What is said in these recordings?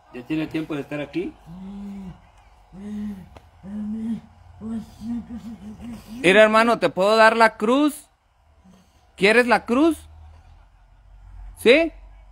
¿Ya tiene tiempo de estar aquí? Mira, hermano, ¿te puedo dar la cruz? ¿Quieres la cruz? ¿Sí?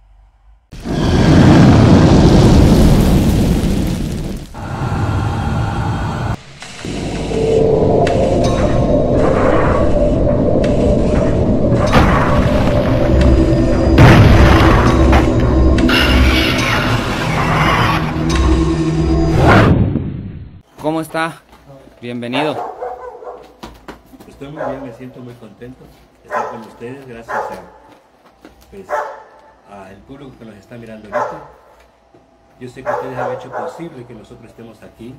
¿Cómo está? Bienvenido. Estoy muy bien, me siento muy contento de estar con ustedes, gracias al público que nos está mirando ahorita. Yo sé que ustedes han hecho posible que nosotros estemos aquí,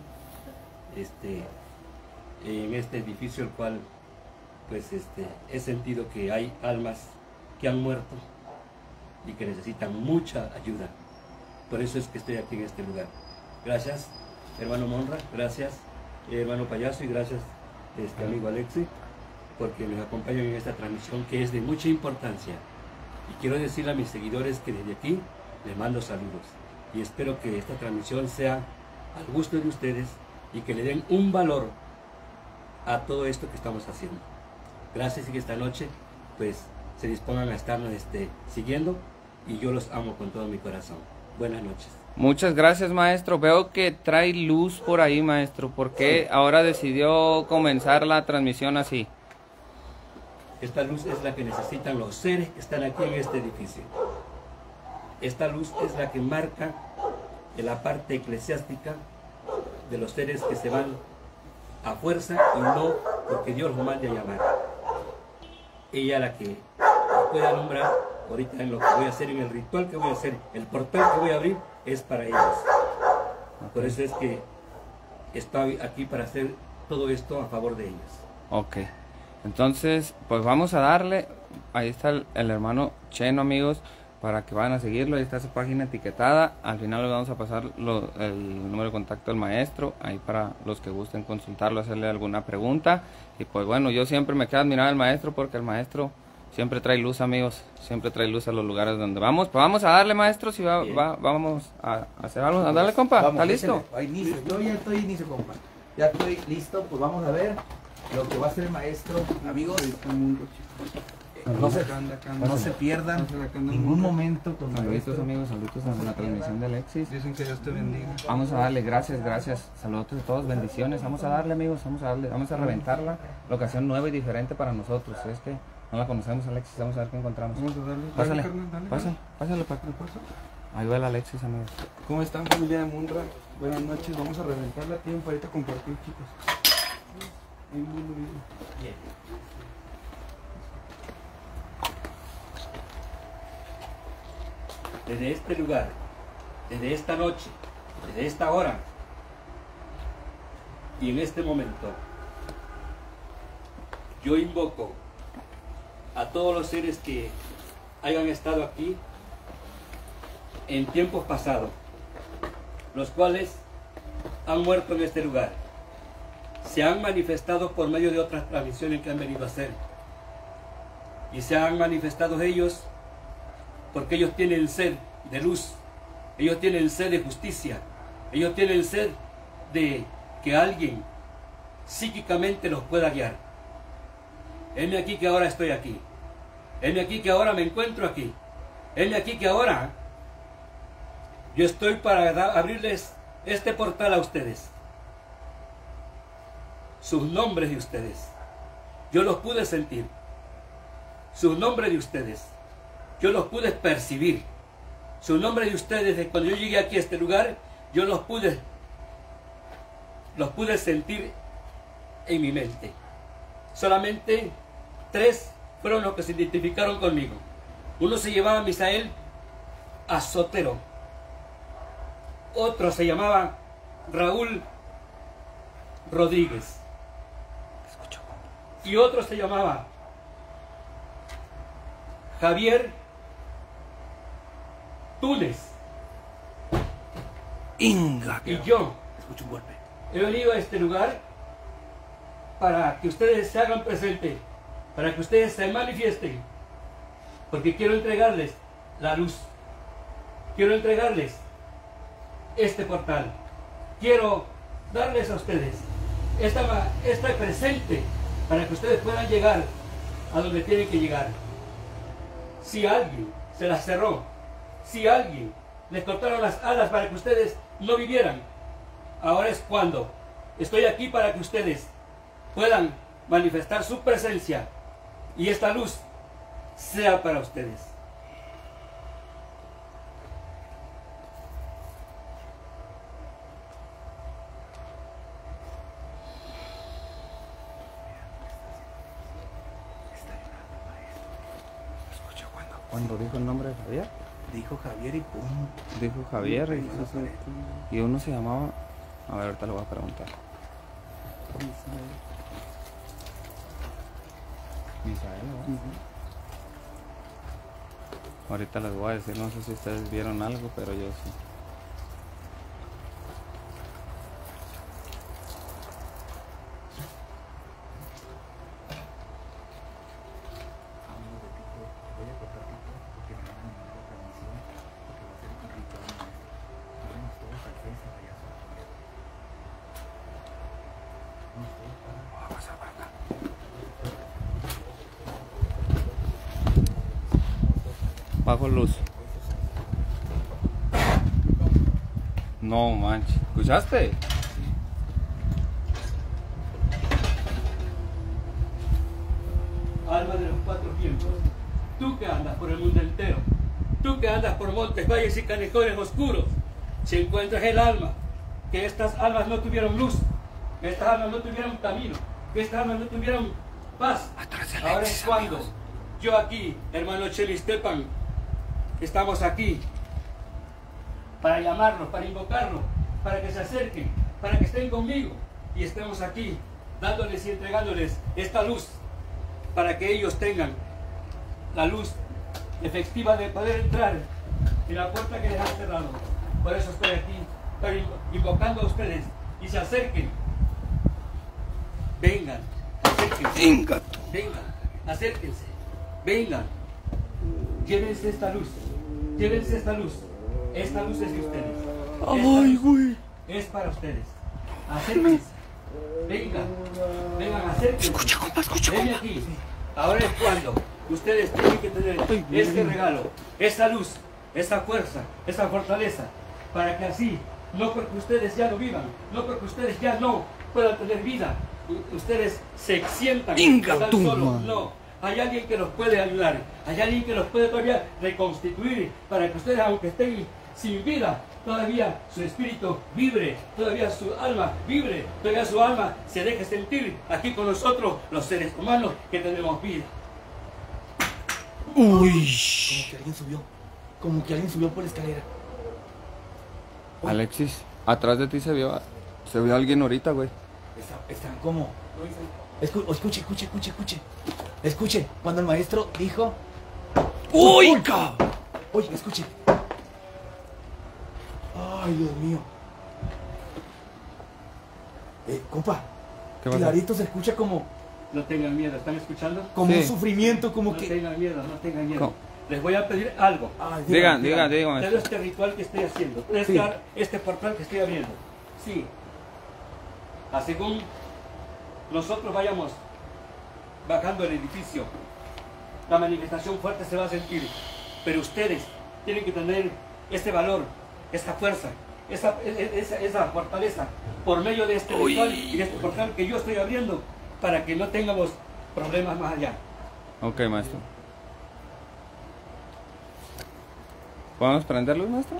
en este edificio, el cual he sentido que hay almas que han muerto y que necesitan mucha ayuda. Por eso es que estoy aquí en este lugar. Gracias, hermano Monra, gracias, hermano Payaso, y gracias, amigo Alexi, porque nos acompañan en esta transmisión que es de mucha importancia. Y quiero decirle a mis seguidores que desde aquí les mando saludos. Y espero que esta transmisión sea al gusto de ustedes y que le den un valor a todo esto que estamos haciendo. Gracias, y que esta noche pues se dispongan a estarnos siguiendo, y yo los amo con todo mi corazón. Buenas noches. Muchas gracias, maestro. Veo que trae luz por ahí, maestro. ¿Por qué ahora decidió comenzar la transmisión así? Esta luz es la que necesitan los seres que están aquí en este edificio. Esta luz es la que marca en la parte eclesiástica de los seres que se van a fuerza y no porque Dios los mande a llamar. Ella la que puede alumbrar ahorita en lo que voy a hacer, en el ritual que voy a hacer, el portal que voy a abrir es para ellos. Por eso es que estoy aquí para hacer todo esto a favor de ellos. Ok. Entonces, pues vamos a darle. Ahí está el hermano Cheno, amigos, para que vayan a seguirlo. Ahí está su página etiquetada. Al final le vamos a pasar el número de contacto del maestro, ahí para los que gusten consultarlo, hacerle alguna pregunta. Y pues bueno, yo siempre me quedo admirado del maestro, porque el maestro siempre trae luz, amigos. Siempre trae luz a los lugares donde vamos. Pues vamos a darle, maestro, si vamos a hacer algo. A darle, compa. Vamos, ¿Está listo? Yo ya estoy inicio, compa. Ya estoy listo, pues vamos a ver lo que va a hacer el maestro. Amigos, no se pierdan ningún momento con Saluditos, amigos, saluditos a la transmisión de Alexis. Dicen que Dios te bendiga. Vamos a darle, gracias, saludos a todos, bendiciones. Vamos a darle, amigos, vamos a reventarla. Locación nueva y diferente para nosotros. Es que no la conocemos, Alexis, vamos a ver qué encontramos. Vamos a darle. Pásale, Dale. pásale para acá. Ahí va el Alexis, amigos. ¿Cómo están, familia de Munra? Buenas noches, vamos a reventar la tiempo ahorita, compartir, chicos. Muy bien. Desde este lugar, desde esta noche, desde esta hora y en este momento, yo invoco a todos los seres que hayan estado aquí en tiempos pasados, los cuales han muerto en este lugar, se han manifestado por medio de otras transmisiones que han venido a hacer, y se han manifestado ellos porque ellos tienen sed de luz, ellos tienen sed de justicia, ellos tienen sed de que alguien psíquicamente los pueda guiar. Heme aquí que ahora estoy aquí, heme aquí que ahora me encuentro aquí, heme aquí que ahora yo estoy para abrirles este portal a ustedes. Sus nombres de ustedes, yo los pude sentir. Sus nombres de ustedes, yo los pude percibir. Sus nombres de ustedes, de cuando yo llegué aquí a este lugar, yo los pude sentir en mi mente. Solamente 3 fueron los que se identificaron conmigo. Uno se llamaba Misael Azotero. Otro se llamaba Raúl Rodríguez. Y otro se llamaba Javier Túnez. Inga. Y yo Escucho un golpe. he venido a este lugar para que ustedes se hagan presentes, para que ustedes se manifiesten, porque quiero entregarles la luz, quiero entregarles este portal. Quiero darles a ustedes este presente para que ustedes puedan llegar a donde tienen que llegar. Si alguien se las cerró, si alguien les cortaron las alas para que ustedes no vivieran, ahora es cuando estoy aquí para que ustedes puedan manifestar su presencia y esta luz sea para ustedes. Cuando dijo el nombre de Javier, Dijo Javier y pum. dijo Javier y uno se llamaba, a ver, ahorita lo voy a preguntar. Misael, ¿no? Ahorita les voy a decir, no sé si ustedes vieron algo, pero yo sí. Bajo luz. No manches. ¿Escuchaste? Alma de los cuatro vientos, tú que andas por el mundo entero, tú que andas por montes, valles y callejones oscuros, si encuentras el alma, que estas almas no tuvieron luz, que estas almas no tuvieron camino, que estas almas no tuvieron paz, ahora es cuando yo aquí, hermano Chelistepan, estamos aquí para llamarlos, para invocarlos, para que se acerquen, para que estén conmigo y estemos aquí dándoles y entregándoles esta luz para que ellos tengan la luz efectiva de poder entrar en la puerta que les han cerrado. Por eso estoy aquí, estoy invocando a ustedes y se acerquen. Vengan, acérquense. Vengan, acérquense. Vengan. Llévense esta luz. Llévense esta luz. Esta luz es de ustedes. Ay, güey. Es para ustedes. Acérquense. Vengan. Vengan, acérquense. Escucha, compa, escucha, Ven compa. aquí. Ahora es cuando ustedes tienen que tener este regalo, esta luz, esta fuerza, esta fortaleza, para que así, no porque ustedes ya no vivan, no porque ustedes ya no puedan tener vida, ustedes se sientan que están solos. No, hay alguien que los puede ayudar, hay alguien que los puede todavía reconstituir, para que ustedes, aunque estén sin vida, todavía su espíritu vibre, todavía su alma vibre, todavía su alma se deje sentir aquí con nosotros, los seres humanos que tenemos vida. Uy. Como que alguien subió. Como que alguien subió por la escalera. Alexis, atrás de ti se vio alguien ahorita, güey. Están como. Escuche. Escuche. Cuando el maestro dijo. ¡Uy, cabrón! Oye, escuche. Ay, Dios mío. Compa. ¿Qué pasa? Clarito se escucha como. No tengan miedo, ¿están escuchando? Como Sí. un sufrimiento, como No que. tengan miedo, no tengan miedo. ¿Cómo? Les voy a pedir algo. Ay, Digan. Todo este ritual que estoy haciendo, este portal que estoy abriendo. Sí. A según nosotros vayamos bajando el edificio, la manifestación fuerte se va a sentir. Pero ustedes tienen que tener este valor, esta fuerza, esa fortaleza por medio de este ritual y de este portal que yo estoy abriendo para que no tengamos problemas más allá. Ok, maestro. ¿Podemos prender luz, maestro?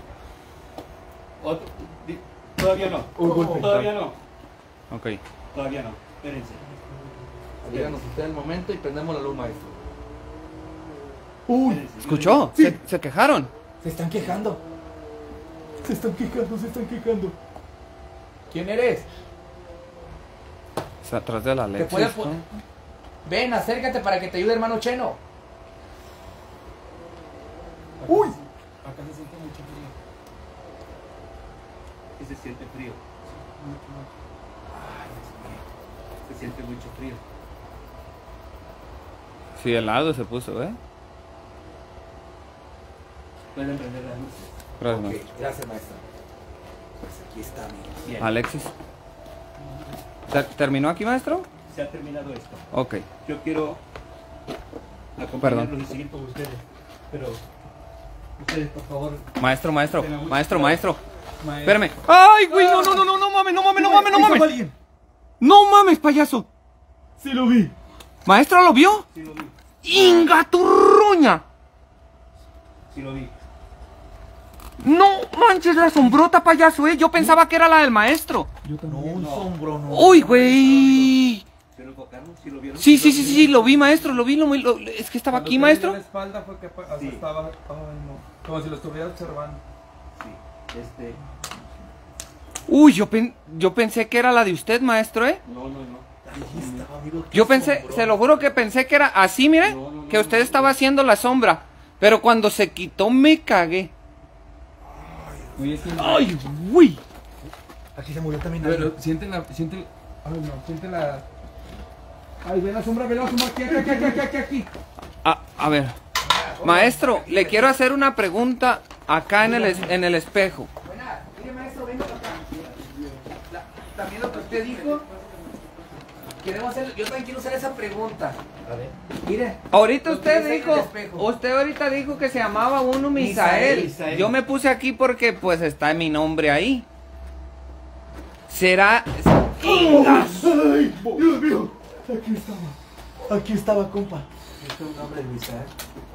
Todavía no. golpe. Todavía no. Ok. Todavía no. Espérense. Díganos usted el momento y prendemos la luz, maestro. Espérense. ¿Escuchó? Sí. Se quejaron. Se están quejando. Se están quejando. ¿Quién eres? Es atrás de la ¿Te Alexis, puede ¿no? Ven, acércate para que te ayude hermano Cheno. Uy. Acá se siente mucho frío. Que se siente frío. Se siente mucho frío. Sí, helado se puso, ¿eh? Pueden prender las luces. Gracias, Ok, maestro. gracias maestra. Pues aquí está, amigos. Bien. Alexis. ¿Terminó aquí, maestro? Se ha terminado esto. Ok. Yo quiero acompañarlos y seguir con ustedes. Pero ustedes, por favor. Maestro, maestro, Tenga mucho maestro, cuidado. maestro. Espérame. ¡Ay, güey! No, no, no, no, no mames, no mames, no mames, no mames. alguien? No mames, payaso. Sí lo vi. ¿Maestro lo vio? Sí lo vi. ¡Inga tu roña! Sí lo vi. No manches, la sombrota, payaso, Yo pensaba que era la del maestro. No, un sombro, no. ¡Uy, güey! ¿Se lo enfocaron? ¿Sí lo vieron? Sí, sí, sí, sí, lo vi, maestro, lo vi, es que estaba aquí, maestro. La espalda fue que hasta Sí. estaba, ay, no, como si lo estuviera observando. Sí. Uy, yo pensé que era la de usted, maestro, No, no, no. Ahí estaba, amigo. qué Yo pensé, sombro. se lo juro que pensé que era así, mire, No, no, no, que usted no, estaba no. haciendo la sombra. Pero cuando se quitó me cagué. Oye, es que ¡Ay, güey! Aquí se murió también pero alguien. siente la, ay no, siente la, ay, ve la sombra, aquí. A ver, maestro, le quiero hacer una pregunta acá en el espejo. Buena, mire, maestro, venga para acá. También lo que usted dijo. Queremos hacer, yo también quiero hacer esa pregunta. A ver. Mire. Ahorita lo que usted dice en dijo, el espejo. usted ahorita dijo que se llamaba uno Misael. Misael. Yo me puse aquí porque pues está mi nombre ahí. ¿Será? ¡Ingas! ¡Ay! ¡Dios mío! Aquí estaba. Aquí estaba, compa. Este es un nombre de Misael.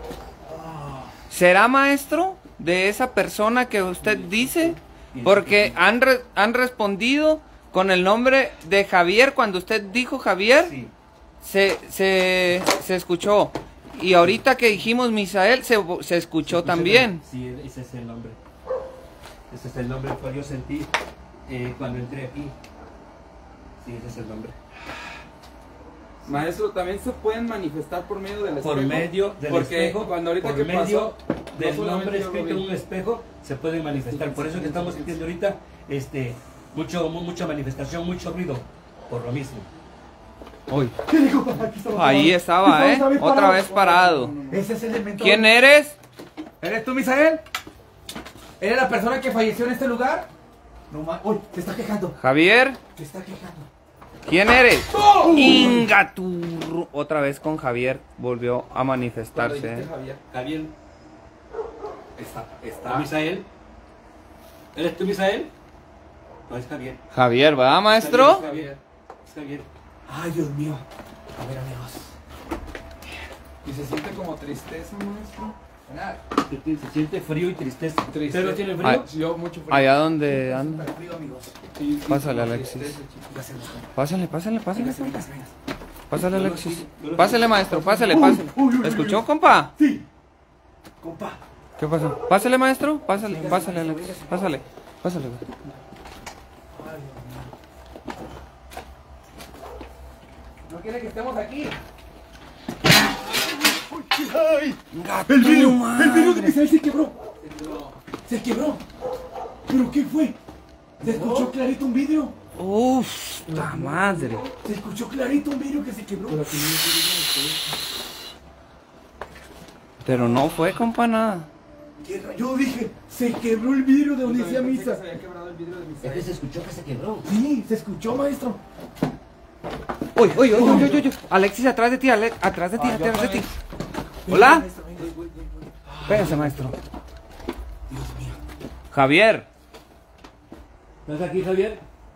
¿Será maestro de esa persona que usted dice? Porque han respondido con el nombre de Javier. Cuando usted dijo Javier, Sí. se escuchó. Y ahorita que dijimos Misael, se escuchó también. Sí, ese es el nombre. Ese es el nombre que yo sentí cuando entré aquí. Sí, ese es el nombre. Maestro, también se pueden manifestar por medio del espejo. Por medio del porque espejo, cuando ahorita por que medio pasó, del no solamente nombre yo lo escrito en vi. un espejo, se puede manifestar. Por eso que estamos sintiendo ahorita mucha manifestación, mucho ruido, por lo mismo. Uy. ¿Qué dijo, papá? Aquí estaba Ahí estaba, otra vez parado. Ese es el elemento. ¿Quién eres? ¿Eres tú, Misael? ¿Eres la persona que falleció en este lugar? No más. ¡Uy! Se está quejando. Javier, Se está quejando. ¿quién eres? Ingaturro. Otra vez con Javier volvió a Cuando manifestarse. dijiste Javier. Javier, está Misael. ¿Eres tú, Misael? No, es Javier. Javier, ¿va, maestro? Es Javier. Es Javier. Ay, Dios mío. A ver, amigos. Y se siente como tristeza, maestro. Se siente frío y tristeza. Tristeza. ¿Usted no tiene frío? Ay. Yo mucho frío. Allá donde anda. Está frío, amigos. Sí, sí, Pásale, como Alexis. tristeza, chicos. Véngase, Pásale, pásale, pásale. véngase, véngase, véngase. Pásale, Alexis. Yo lo- Pásale, maestro, pásale, pásale. ¿Escuchó, compa? Sí. Compa. ¿Qué pasó? Pásale, maestro. Pásale, pásale, Alexis. Pásale, pásale. ¿No quiere que estemos aquí? ¡Ay! ¡El vidrio de Misael se quebró! ¡Se quebró! ¿Pero qué fue? ¿Se escuchó clarito un vidrio? ¡Uf! ¡La madre! Se escuchó clarito un vidrio que se quebró. Pero no fue, compa, nada. Yo dije, se quebró el vidrio de donde Yo decía también pensé misa. que se había quebrado el vidrio de mi Es que se escuchó que se quebró. Sí, se escuchó, maestro. ¡Uy, uy, uy, uy, uy, uy! Alexis, atrás de ti, atrás de ti, atrás de ti. ¿Hola? Maestro, venga. Véngase, maestro. Dios mío. Javier. ¿Estás aquí, Javier?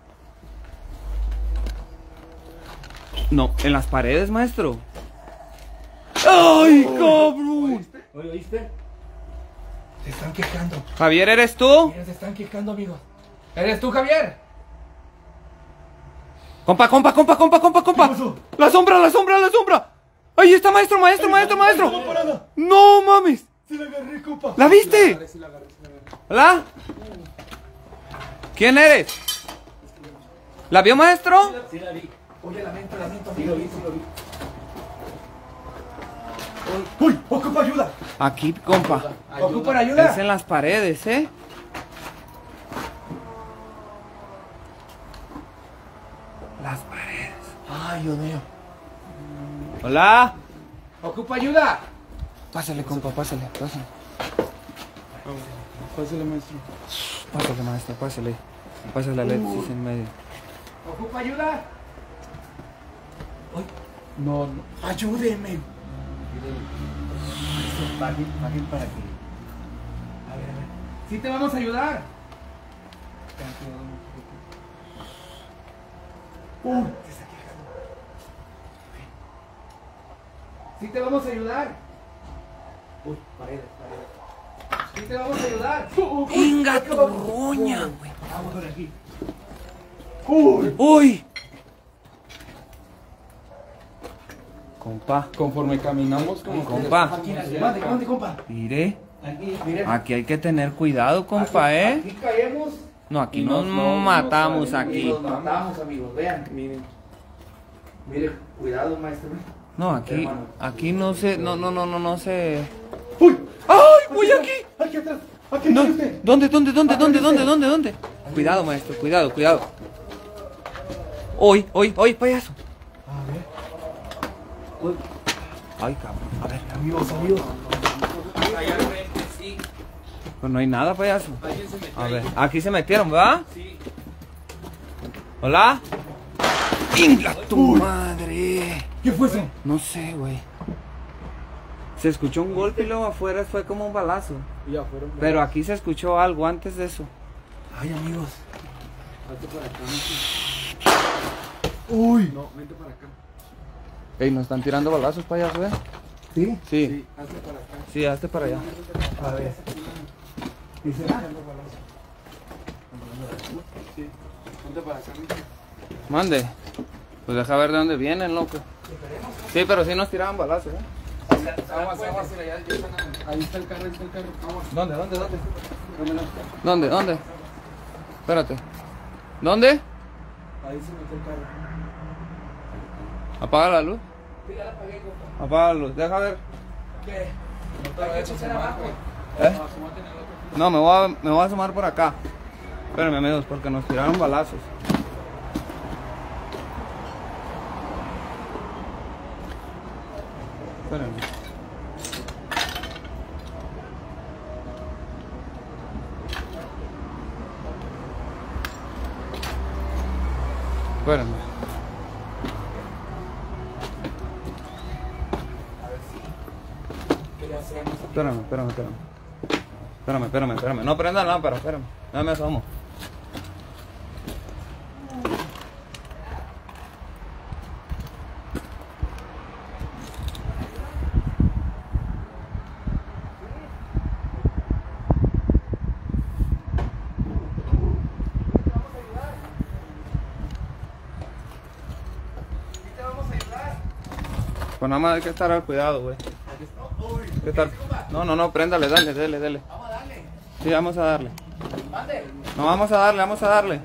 No, en las paredes, maestro. ¡Ay, cabrón! ¿Oye, oíste? Se están quejando. Javier, ¿eres tú? Mira, se están quejando, amigos. ¿Eres tú, Javier? Compa, compa, compa, compa, compa, compa. ¿Qué pasó? La sombra, la sombra, la sombra. Ahí está, maestro, maestro, maestro, maestro. No, parada. No mames. Se la agarré, compa. ¿La viste? Sí, la agarré, sí, la agarré. ¿Hola? ¿Quién eres? ¿La vio, maestro? Sí, la vi. Oye, lamento, Sí, amigo. lo vi, sí, lo vi. ¡Uy! ¡Ocupa ayuda! Aquí, compa. ¡Ocupa ayuda! Es en las paredes, ¿eh? Las paredes. ¡Ay, Dios mío! Hola. ¡Ocupa ayuda! Pásale, compa, pásale, pásale. Pásale, maestro. Pásale, maestro, pásale. Pásale a Alexis en medio. ¿Ocupa ayuda? No, ayúdeme. Paguen para que... A ver. Sí te vamos a ayudar. Se está quejando. Sí te vamos a ayudar. Uy, paredes. Sí te vamos a ayudar. ¡Venga tu roña, güey! Vamos por aquí. ¡Uy! Compa, Conforme caminamos, como que compa, Mande, compa. mire, Aquí, mire. aquí hay que tener cuidado, compa, Aquí caemos No, aquí Y nos no matamos salen, y aquí. nos matamos, amigos. Vean. miren. Mire, cuidado, maestro. No, aquí no se, no se. ¡Uy! ¡Ay, voy aquí! ¡Aquí atrás! ¡Aquí No, está usted! ¿dónde? Cuidado, maestro, cuidado. Hoy, payaso. A ver. Uy, Ay, cabrón, a ver. Amigos. allá al frente, sí. Pues no hay nada, payaso. Alguien se metió A ahí. ver, aquí se metieron, ¿verdad? Sí. ¿Hola? ¡Inga tu madre! ¿Qué fue eso? No sé, güey. Se escuchó un golpe y luego afuera fue como un balazo. Y afuera. Pero aquí se escuchó algo antes de eso. Ay, amigos. Hazte para acá, Uy. no, vente para acá. Ey, nos están tirando balazos, payaso, ¿eh? ¿Sí? Sí, Sí, hazte para acá. sí, hazte para allá. A ver. ¿Y será? Sí, vente para acá, mijo. Mande. Pues deja ver de dónde vienen, loco. Sí, pero sí nos tiraban balazos, ¿eh? Aguas, mira, ya están ahí está el carro, Aguas. ¿Dónde? ¿Dónde? Espérate. ¿Dónde? Ahí se metió el carro. Apaga la luz. Sí, ya la pagué, compa. Apaga la luz. Deja ver. ¿Qué? Hay que echar abajo. ¿Eh? No, me voy a asomar por acá. Espérenme, amigos, porque nos tiraron balazos. Espérenme. Espérenme. ¿Qué le hacemos? Espérame. No prendan la lámpara, espérame. Ya me asomo. Pues nada más hay que estar al cuidado, güey. ¿Qué tal? No, préndale, dale. Vamos a darle. Sí, vamos a darle. Mande. No, vamos a darle.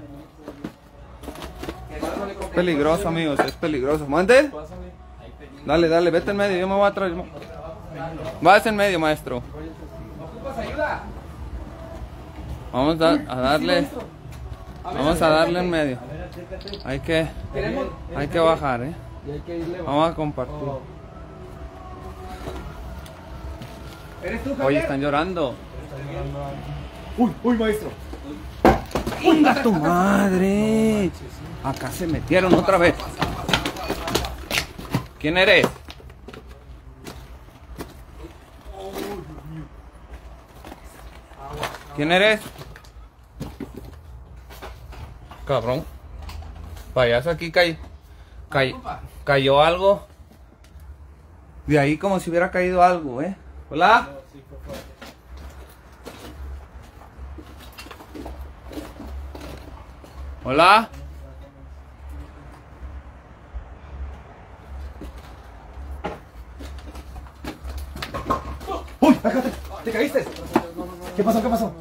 Es peligroso, amigos, es peligroso. ¿Mande? Dale, vete en medio, yo me voy atrás. Vas en medio, maestro. ¿Ocupas ayuda? Vamos a darle. Vamos a darle en medio. Hay que bajar, Y hay que irle Vamos a compartir. ¿Eres tú, Javier? Oye, están llorando. Uy, maestro. ¡Venga tu madre! Acá se metieron otra vez. ¿Quién eres? ¿Quién eres? Cabrón. Payaso, aquí cayó algo. De ahí como si hubiera caído algo, ¿eh? ¿Hola? ¿Hola? ¡Uy! Acá te caíste. ¿Qué pasó?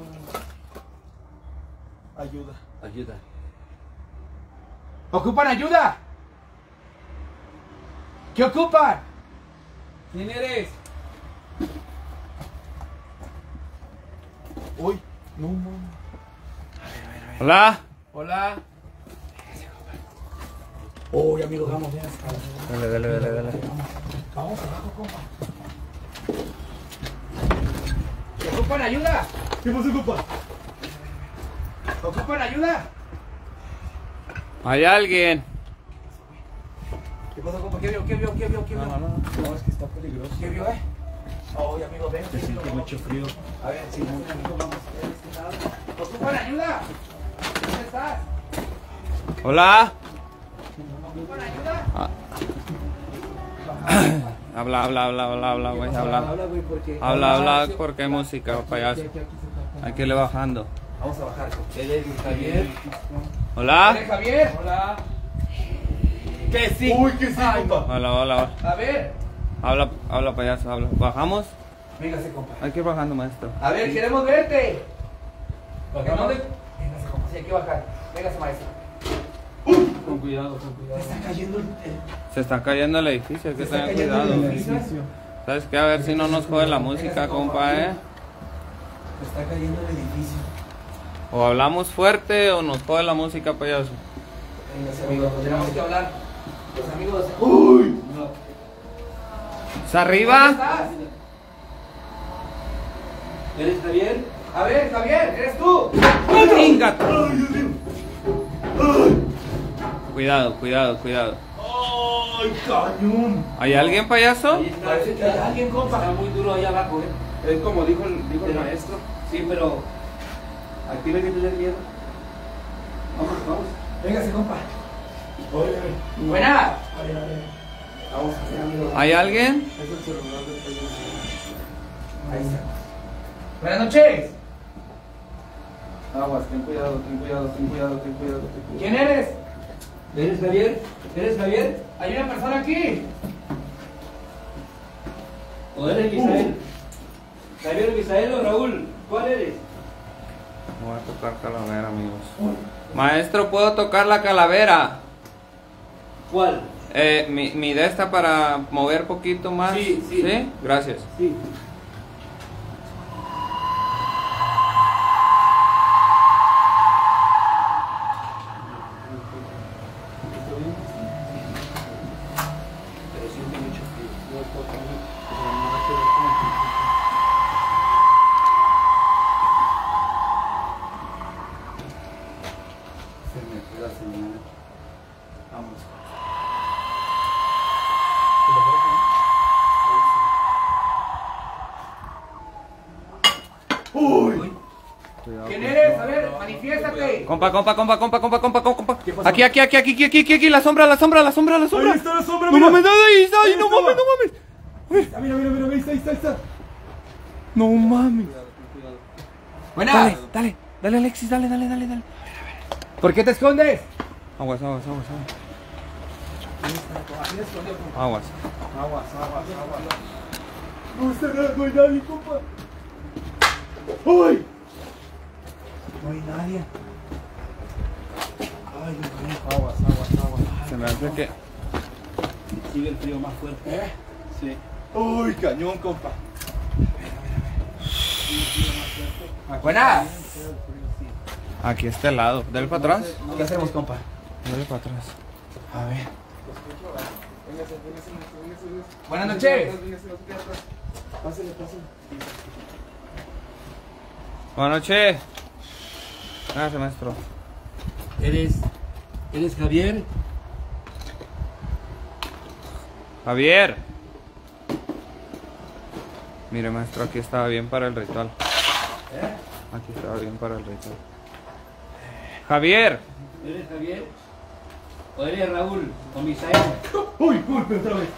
Ayuda. ¿Ocupan ayuda? ¿Qué ocupan? ¿Quién eres? Uy, no, no. ¿Hola? Hola. Uy, amigos, vamos bien. Dale. Vamos abajo, compa. ¿Ocupan ayuda? ¿Qué pasó, compa? ¿Ocupan ayuda? ¿Hay alguien? ¿Qué pasó, compa? ¿Qué vio? ¿Qué vio? ¿Qué vio? ¿Qué vio? No, es que está peligroso. ¿Qué vio, Oye, amigo, ven. Se siente mucho frío. A ver, si amigo, vamos. ¿Ocupan ayuda? ¿Dónde estás? Hola. ¿Ocupan ayuda? Habla, güey, habla. Güey, porque... Habla, porque hay música, payaso. Hay que irle bajando. Vamos a bajar. Él es Javier. Hola. ¿Eres Javier? Hola. Que sí. Uy, que sí, compa. Hola. A ver. Habla, payaso, habla. ¿Bajamos? Véngase, compa. Hay que ir bajando, maestro. A ver, queremos verte. Bajamos. Véngase, compa. Sí, hay que bajar. Véngase, maestro. Con cuidado, con cuidado. Se está cayendo el... Se está cayendo el edificio, hay que Se está tener cayendo cuidado. el edificio. ¿Sabes qué? A ver si no nos jode la música, compa, Se está cayendo el edificio. O hablamos fuerte o nos jode la música, payaso. Véngase, amigo. Tenemos que hablar. Los amigos... Uy. ¿Es arriba? ¿Dónde estás? ¿Eres Javier? A ver, Javier, ¿eres tú? ¡Venga! Cuidado. Ay, cañón. ¿Hay alguien, payaso? Ahí está. Parece que hay alguien, compa. Está muy duro allá abajo, Es como dijo el maestro. Sí, pero aquí no hay que tener miedo. Vamos. Véngase, compa. Oye, Buena. a ver. Vamos a hacer, amigo. ¿Hay alguien? Es el celular del payaso. Ahí está. Buenas noches. Aguas, ten cuidado. ¿Quién eres? ¿Eres Javier? ¿Eres Javier? Hay una persona aquí. ¿O eres Misael? ¿Javier, Misael o Raúl? ¿Cuál eres? Voy a tocar calavera, amigos. Maestro, ¿puedo tocar la calavera? ¿Cuál? Mi de esta para mover poquito más. Sí. ¿Sí? Gracias. Sí. Pero siente mucho frío. Se me fue la señal. Vamos. Uy. ¿Quién eres? A ver, manifiéstate. Compa. ¿Qué pasó? Aquí, la sombra. Ahí está la sombra, No mira. mames, ahí está, Ahí no está. mames. Mira, ahí está. No mames. Buenas. Dale, Alexis, dale. ¿Por qué te escondes? Aguas. Aguas. No hay nadie, compa. Uy. No hay nadie. Ay, Dios mío. Aguas. Se me hace que... Sigue el frío más fuerte. Sí. Uy, cañón, compa. Buenas. Aquí está el lado. Dale para atrás. ¿Qué hacemos, compa? Dale para atrás. A ver. Buenas noches. Pásale. Buenas noches. Gracias, maestro. ¿Eres Javier? Javier. Mire, maestro, aquí estaba bien para el ritual. Aquí estaba bien para el ritual. Javier. ¿Eres Javier? ¿O eres Raúl? ¿O Misael? Uy, golpe otra vez.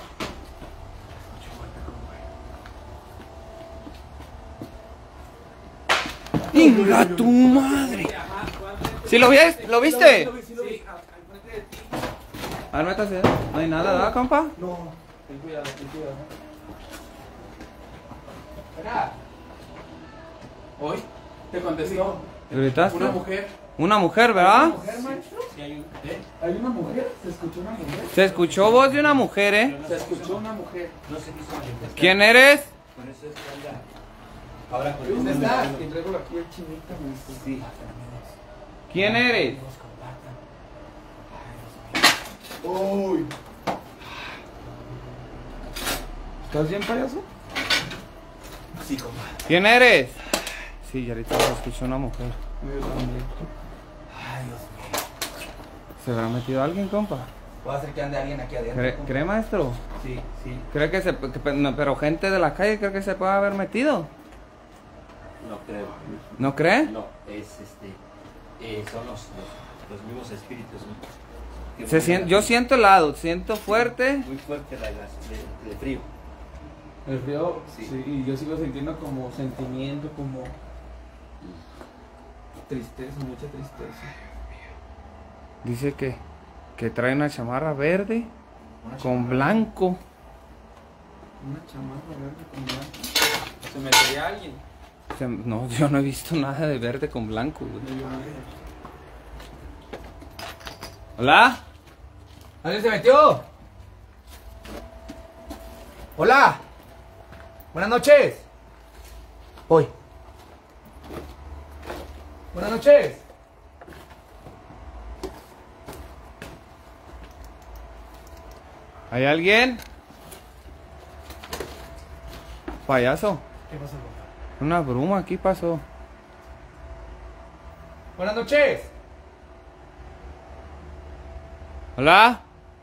¡Inga tu madre! ¿Sí lo viste? ¿Lo viste? A ver, métase. No hay nada, ¿verdad, compa? No, ten cuidado. Buenas. Hoy te contestó ¿Gritaste? una mujer. Una mujer, ¿verdad? ¿Una mujer, maestro? Sí, hay un... ¿Hay una mujer? ¿Se escuchó una mujer? Se escuchó voz de una mujer, ¿eh? Se escuchó una mujer. No se quiso manifestar. ¿Quién eres? Por eso es que anda ahora con ¿Dónde el estás? Y traigo la piel chinita, maestro. Sí. ¿Quién eres? Uy. ¿Estás bien, payaso? Sí, compa. ¿Quién eres? Sí, ya ahorita se escuchó una mujer. Ay, Dios mío. ¿Se habrá metido alguien, compa? Puede ser que ande alguien aquí adentro. compa. ¿Cree, maestro? Sí, sí. ¿Cree que no, pero gente de la calle cree que se puede haber metido? No creo. ¿No cree? No, es son los mismos espíritus, ¿no? Que Yo siento helado, siento fuerte. muy fuerte la gas de frío. El frío, Sí. sí, y yo sigo sintiendo como sentimiento, como tristeza, mucha tristeza. Dice que trae una chamarra verde Una con chamarra. blanco. Una chamarra verde con blanco. ¿Se metería alguien? No, yo no he visto nada de verde con blanco, güey. ¿Hola? ¿Alguien se metió? Hola. Buenas noches. Voy. Buenas noches. ¿Hay alguien? Payaso. ¿Qué pasa, compa? Una bruma aquí pasó. Buenas noches. ¿Hola?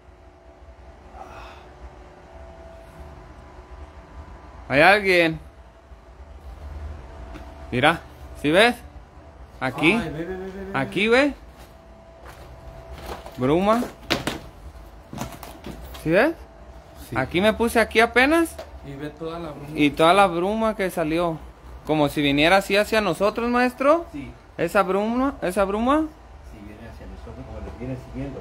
¿Hay alguien? Mira, ¿sí ves? Aquí, Ay, ve. aquí, ¿ves? Bruma. ¿Sí ves? Sí. Aquí me puse aquí apenas Y ve toda la bruma. y toda la bruma que salió. Como si viniera así hacia nosotros, maestro. Sí, Esa bruma. sí, viene hacia nosotros como nos viene siguiendo.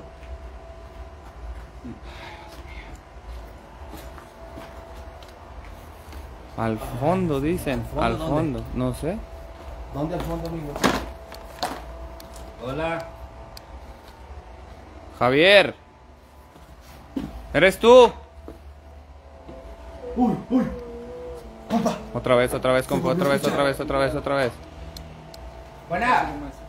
Al fondo, dicen. ¿Al fondo Al dónde? fondo. No sé. ¿Dónde al fondo, amigo? Hola. Javier. ¿Eres tú? Uy. Compa. Otra vez, compa. Otra vez. Buena.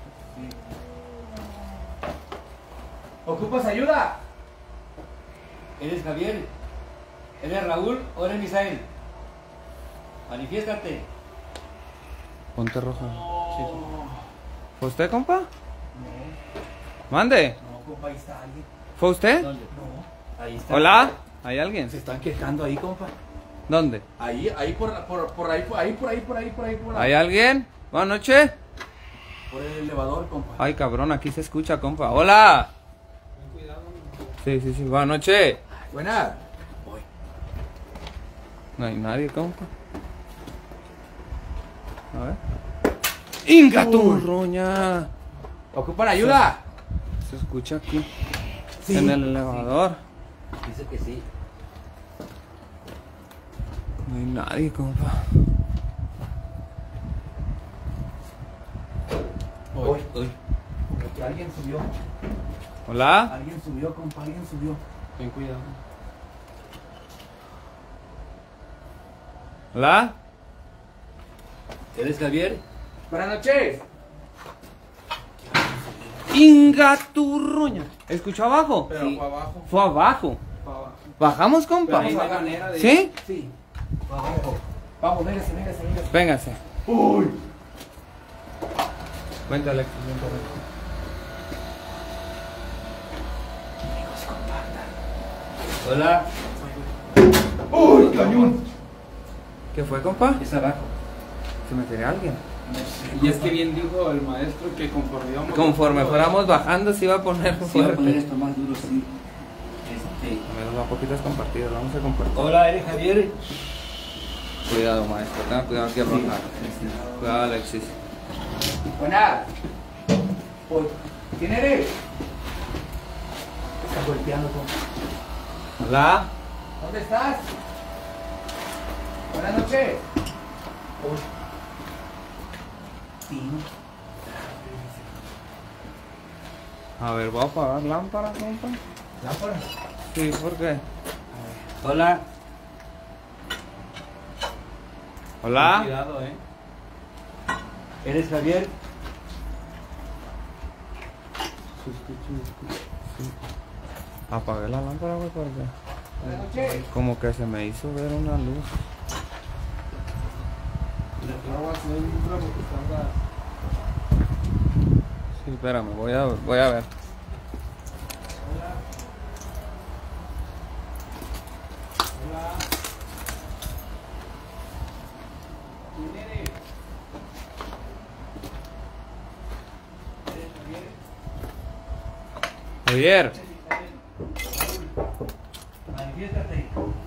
¿Ocupas ayuda? ¿Eres Javier? ¿Eres Raúl o eres Misael? Manifiéstate. Ponte roja. ¿Fue usted, compa? Mande. No, compa, ahí está alguien. ¿Fue usted? ¿Dónde? No. Ahí está. Hola. ¿Hay alguien? Se están quejando ahí, compa. ¿Dónde? Ahí por ahí. ¿Hay alguien? Buenas noches. Por el elevador, compa. Ay, cabrón, aquí se escucha, compa. Hola. Sí. Buenas noches. Buena. Voy. No hay nadie, compa. A ver. ¡Inga tu roña! ¿Ocupan ayuda? Se escucha aquí. Sí. En el elevador. Dice que sí. No hay nadie, compa. Voy. Uy. Como que alguien subió. Hola. Alguien subió, compa, alguien subió. Ten cuidado. Hola. ¿Eres Javier? Buenas noches. ¡Inga tu roña! ¿Escuchó abajo? Pero Sí. fue abajo. Fue abajo. Fue abajo. ¿Bajamos, compa? Pero no hay manera de... ¿Sí? Sí. Vamos, véngase. Véngase. Uy. Vente, Alex. Hola. Uy, cañón. ¿Qué fue, compa? Es abajo. ¿Se metería alguien? Y es que bien dijo el maestro que Conforme fuéramos bajando se iba a poner Sí, voy a poner fuerte. esto más duro, sí. Menos a poquitas compartidas, vamos a compartir. Hola, ¿eres Javier? Cuidado, maestro, tenga cuidado aquí al bajar. Cuidado, Alexis. Buena. Uy. ¿Quién eres? Está golpeando, compa. Hola. ¿Dónde estás? Buenas noches. Uy. Pino. A ver, voy a apagar lámpara, compa. ¿Lámpara? Sí, ¿por qué? Hola. Hola. Cuidado, ¿Eres Javier? Apagué la lámpara, güey, porque Buenas noches. como que se me hizo ver una luz. Agua se ve muy bravo porque está... Sí, espérame, voy a ver. Javier. Manifiéstate.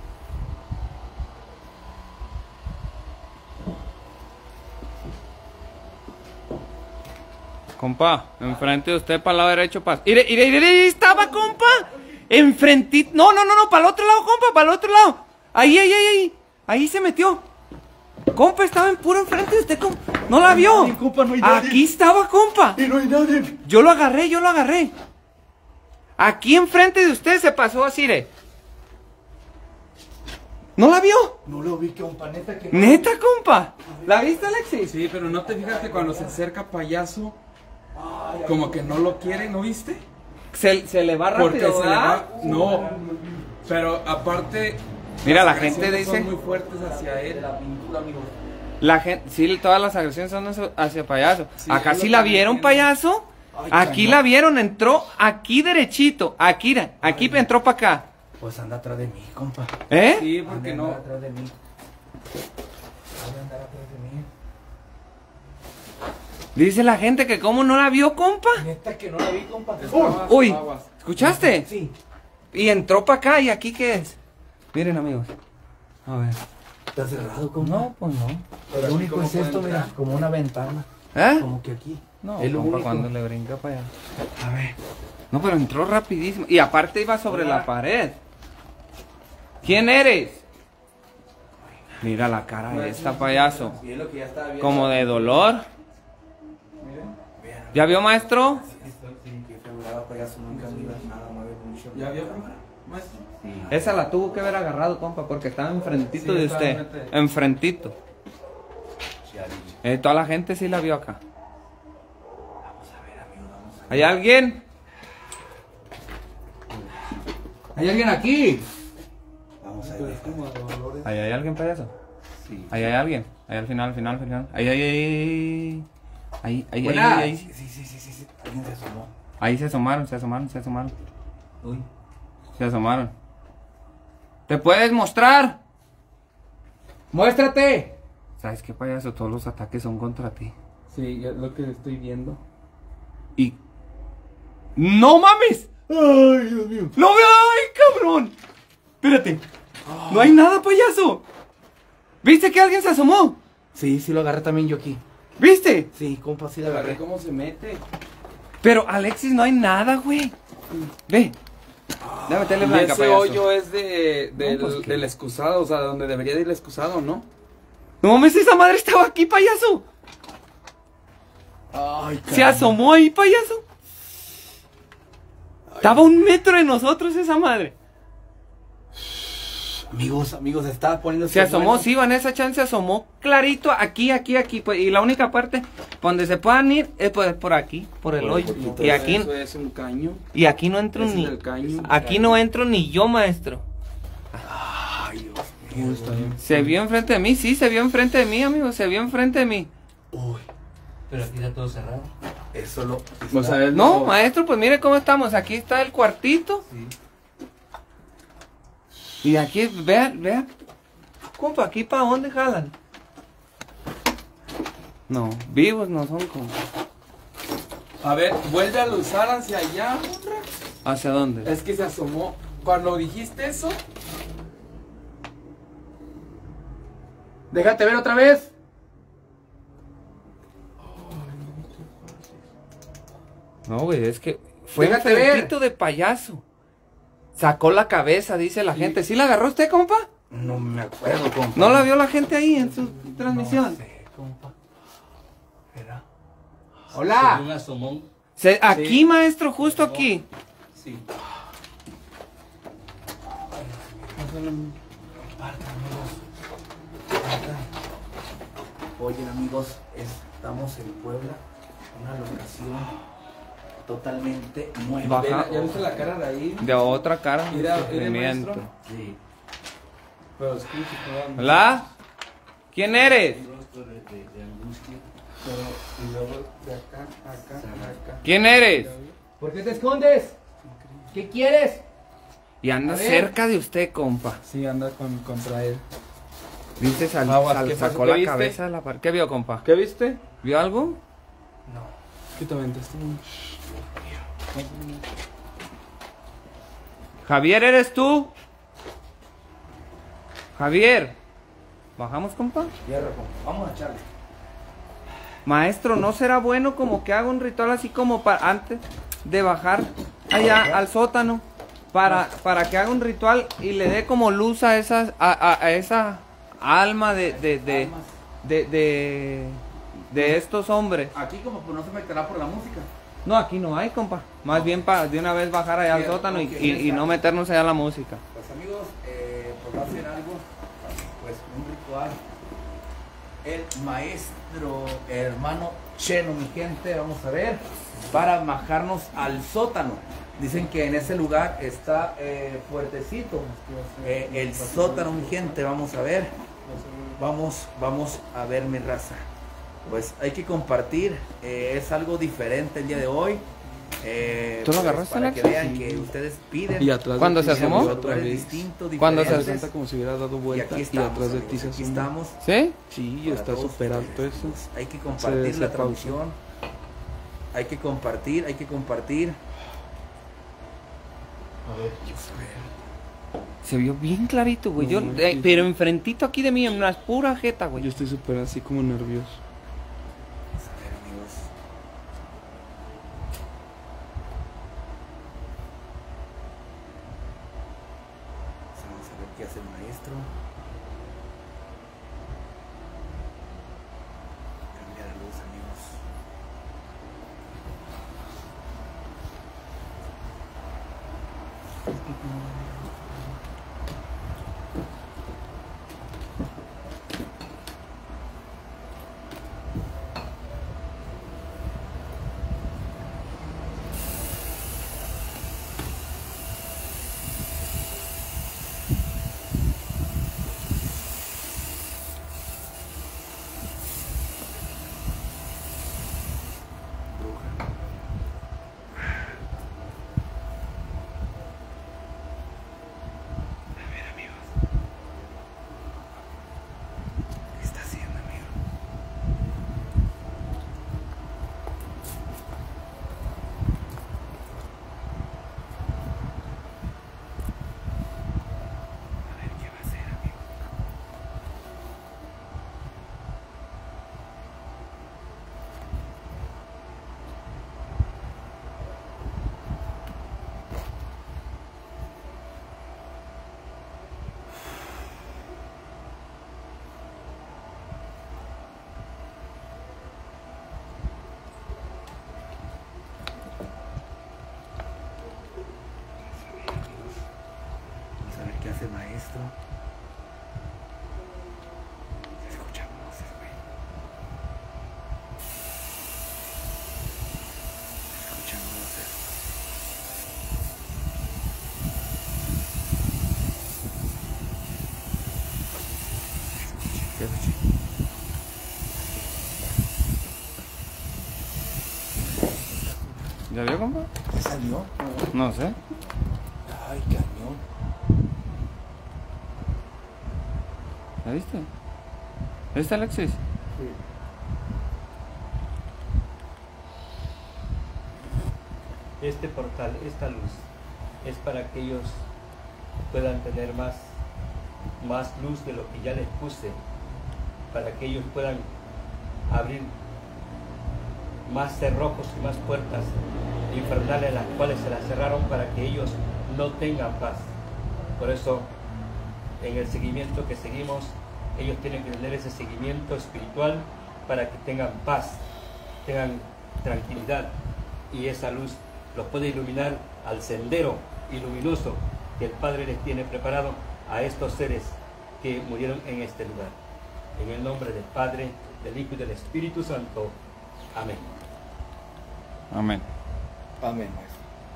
Compa, enfrente de usted para el lado derecho. ¡Ire! ¡Estaba, compa! Enfrentito. No, para el otro lado, compa, para el otro lado. Ahí. Ahí se metió. Compa, estaba en puro enfrente de usted, compa. ¿No la vio? Nadie, compa, no hay nadie. Aquí estaba, compa. Y no hay nadie. Yo lo agarré. Aquí enfrente de usted se pasó así, ¿eh? ¿No la vio? No lo vi, compa, neta que no. ¿Neta, compa? ¿La viste, Alexis? Sí, pero no te fijas que cuando se acerca payaso, como que no lo quiere, ¿no viste? Se le va rápido, Porque se le ¿verdad? va. No, pero aparte. Mira, la las gente agresiones dice. son muy fuertes hacia él. La gente, sí, todas las agresiones son hacia payaso. Sí, Acá es sí lo la que vieron, entiendo. payaso. Aquí la vieron, entró aquí derechito. Aquí entró para acá. Pues anda atrás de mí, compa. ¿Eh? Sí, porque Anda no. atrás de mí. Ha de andar atrás de mí. Dice la gente que cómo no la vio, compa. Neta que no la vi, compa. Uy, Aguas. ¿escuchaste? Sí. Y entró para acá, ¿y aquí qué es? Miren, amigos. A ver. Está cerrado, compa. No, pues no. Pero Lo aquí único cómo es puede esto, mira, entrar. como una ventana. ¿Eh? Como que aquí. No, es lo compa, único. cuando le brinca para allá. A ver. No, pero entró rapidísimo. Y aparte iba sobre la pared. ¿Quién eres? Mira la cara de esta, payaso. Y es lo que ya estaba viendo. Como de dolor. ¿Ya vio, maestro? Que figuraba payaso, nunca mira nada, mueve mucho. ¿Ya vio, cámara? Maestro. Esa la tuvo que haber agarrado, compa, porque estaba enfrentito Sí, de estaba usted. enfrente. Enfrentito. Toda la gente sí la vio acá. ¿Hay alguien? ¿Hay alguien aquí? Vamos a ver. Como a Dolores. ¿Ahí hay alguien, payaso? Sí. Ahí hay alguien. Ahí al final. Ahí. Buena. Ahí. Sí. Alguien se asomó. Ahí se asomaron. Uy. Se asomaron. ¿Te puedes mostrar? ¡Muéstrate! ¿Sabes qué, payaso? Todos los ataques son contra ti. Sí, es lo que estoy viendo. Y... ¡No mames! ¡Ay, Dios mío! ¡Lo veo! ¡Ay, cabrón! Espérate. No hay nada, payaso. ¿Viste que alguien se asomó? Sí, lo agarré también yo aquí. ¿Viste? Sí, compa, sí la A ver agarré. cómo se mete. Pero, Alexis, no hay nada, güey. Ve. Déjame meterle Y blanca, ese payaso. hoyo es del, No, pues, ¿qué? del excusado, o sea, donde debería de ir el excusado, ¿no? No mames, esa madre estaba aquí, payaso. Ay, Se asomó ahí, payaso. Estaba a 1 metro de nosotros esa madre. Amigos, estaba poniendo. Se asomó, sí, Vanessa Chan se asomó clarito aquí, pues, y la única parte donde se puedan ir es pues, por aquí, por el hoyo. Y aquí, Eso es un caño. y aquí no entro Ese ni, es el caño. aquí no entro ni yo, maestro. Ay, Dios mío. Está bien. Se vio enfrente de mí, sí, se vio enfrente de mí, amigo, se vio enfrente de mí. Uy, Pero aquí está todo cerrado. eso lo. O sea, él No, maestro, pues mire cómo estamos, aquí está el cuartito. Sí. Y aquí, vea. Compa, ¿aquí para dónde jalan? No, vivos no son, compa. A ver, vuelve a usar hacia allá, Monra. ¿Hacia dónde? Es que se asomó. Cuando dijiste eso, Déjate ver otra vez. No, güey, es que fue Déjate ver. enfrentito de payaso. Sacó la cabeza, dice la gente. ¿Sí la agarró usted, compa? No me acuerdo, compa. ¿No la vio la gente ahí en su transmisión? No sé, compa. Espera. Se Hola. vio un asomón. Aquí, Sí. maestro, justo aquí. Sí. Oye, amigos, estamos en Puebla, una locación totalmente nueva. Baja. ¿ya viste la cara de ahí? De otra cara. Mira, mira, sufrimiento. maestro. Sí. Pero escucha, todavía. ¿Hola? ¿Quién eres? Un rostro de angustia. Pero, y luego de acá. ¿Quién eres? ¿Por qué te escondes? ¿Qué quieres? Y anda A ver. cerca de usted, compa. Sí, anda contra él. Viste, Aguas, ¿qué pasó? sacó ¿Qué la viste? cabeza de la pared. ¿Qué vio, compa? ¿Qué viste? ¿Vio algo? ¿Qué te aventaste? Javier, ¿eres tú? Javier. ¿Bajamos, compa? Hierro, compa. Vamos a echarle. Maestro, ¿no será bueno como que haga un ritual así como para antes de bajar allá al sótano? Para que haga un ritual y le dé como luz a esa alma de estos hombres. Aquí como pues no se meterá por la música. No, aquí no hay, compa. Más bien para de una vez bajar allá al sótano y no meternos allá a la música. Pues amigos, pues va a hacer algo, pues un ritual. El maestro hermano Cheno, mi gente, vamos a ver, para bajarnos al sótano. Dicen que en ese lugar está fuertecito el sótano, mi gente, vamos a ver. Vamos a ver, mi raza. Pues hay que compartir, es algo diferente el día de hoy. ¿Tú lo pues, agarraste, para que Alexis? vean que ustedes piden. Y atrás ¿Cuándo de se ti asomó? salió Otra otra vez vez. distinto, ¿Cuándo se Se diferentes. presenta como si hubiera dado Y vuelta aquí y, estamos, atrás de ti amigos, se aquí asomó. estamos. ¿Sí? Sí, Para está todos súper alto ustedes. eso. Hay que compartir Se la pausa. transmisión. Hay que compartir, hay que compartir. A ver, Se vio bien clarito, güey. No, sí. Pero enfrentito aquí de mí, en una pura jeta, Yo güey. estoy súper así como nervioso. vamos a ver, amigos. Vamos a ver qué hace el maestro. Cambia la luz, amigos. ¿Qué está haciendo, amigo? A ver qué va a hacer, amigo. Vamos a ver qué hace el maestro. Se escuchan voces, güey. Se escuchan voces. ¿Qué escuché? ¿Ya vio, compa? ¿Qué salió? No sé. Ay, cañón. ¿La viste? ¿Viste, Alexis? Este portal, esta luz, es para que ellos puedan tener más luz de lo que ya les puse, para que ellos puedan abrir más cerrojos y más puertas infernales, las cuales se las cerraron para que ellos no tengan paz. Por eso, en el seguimiento que seguimos, ellos tienen que tener ese seguimiento espiritual para que tengan paz, tengan tranquilidad, y esa luz los puede iluminar al sendero iluminoso que el Padre les tiene preparado a estos seres que murieron en este lugar. En el nombre del Padre, del Hijo y del Espíritu Santo. Amén. Amén. Amén, maestro.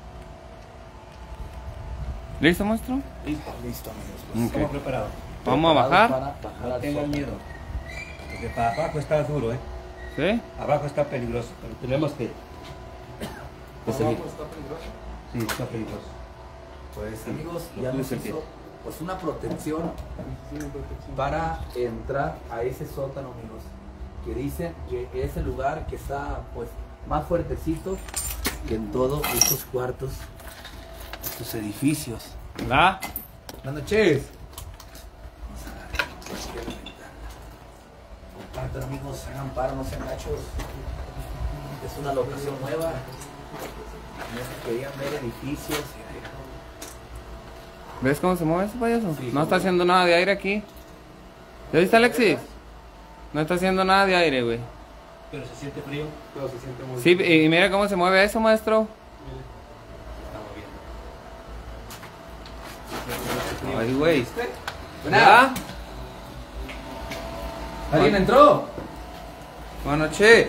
¿Listo, maestro? Listo, amigos. Ok. Estamos preparados. Vamos a bajar. Para bajar No al tengan sótano. miedo, porque para abajo está duro, ¿Sí? Abajo está peligroso, pero tenemos que seguir. Sí, está peligroso. Pues amigos, Lo ya tuyo nos es el hizo pues una protección para entrar a ese sótano, amigos. Que dicen que es el lugar que está pues más fuertecito que en todos estos cuartos, estos edificios. Hola. Buenas noches. Vamos a dar aquí a la ventana. Compartan, amigos, hagan paro, no sean gachos. Es una locación nueva. No se querían ver edificios. ¿Ves cómo se mueve ese payaso? Sí, No está haciendo nada de aire aquí. ¿Ya viste, Alexis? No está haciendo nada de aire, güey. Pero se siente frío. Pero se siente muy Sí, y mira cómo se mueve eso, maestro. Estamos viendo. Ay, güey. Buena. ¿Alguien entró? Buenas noches.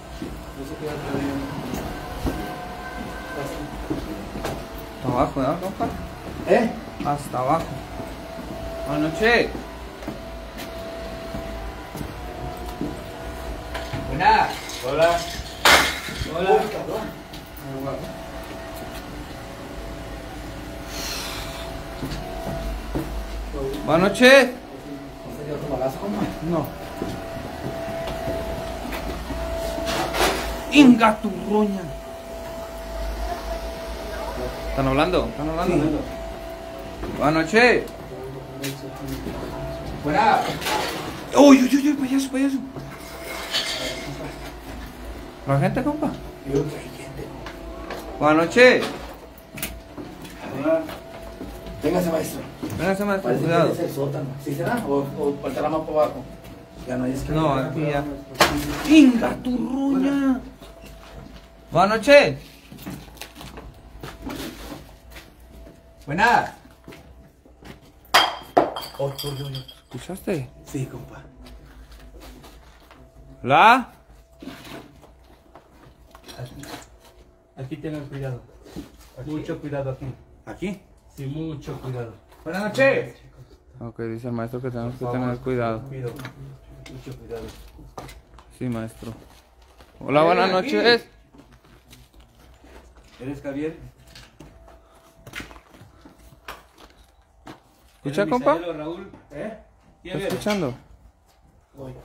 Hasta abajo, ¿no, compa? ¿Eh? Hasta abajo. Buenas noches. Buena. Hola. Hola. Uy, cabrón. Buenas noches. ¿No sería otro balazo, compa? No. Inga tu roña. ¿Están hablando? ¿Están hablando? Sí. Buenas noches. Buena. Uy, uy, uy, payaso, payaso. ¿La gente, compa? Yo que hay gente. Buenas noches. Véngase, maestro. Véngase, maestro, Parece que cuidado. es el sótano. ¿Sí será? ¿O faltará más para abajo? Ya no hay escalera. No, aquí ya. Inga tu roña. Buenas noches. Buena. Oh, yo. ¿Escuchaste? Sí, compa. ¿La? Aquí tengan cuidado. Mucho cuidado aquí. ¿Aquí? Sí, mucho cuidado. Buenas noches. Ok, dice el maestro que tenemos que tener cuidado. Cuido. Mucho cuidado. Sí, maestro. Hola, buenas aquí. noches. ¿Eres Javier? ¿Escucha, ¿Eres compa? Misael o Raúl? ¿Eh? ¿Quién ¿Está eres? escuchando? Voy.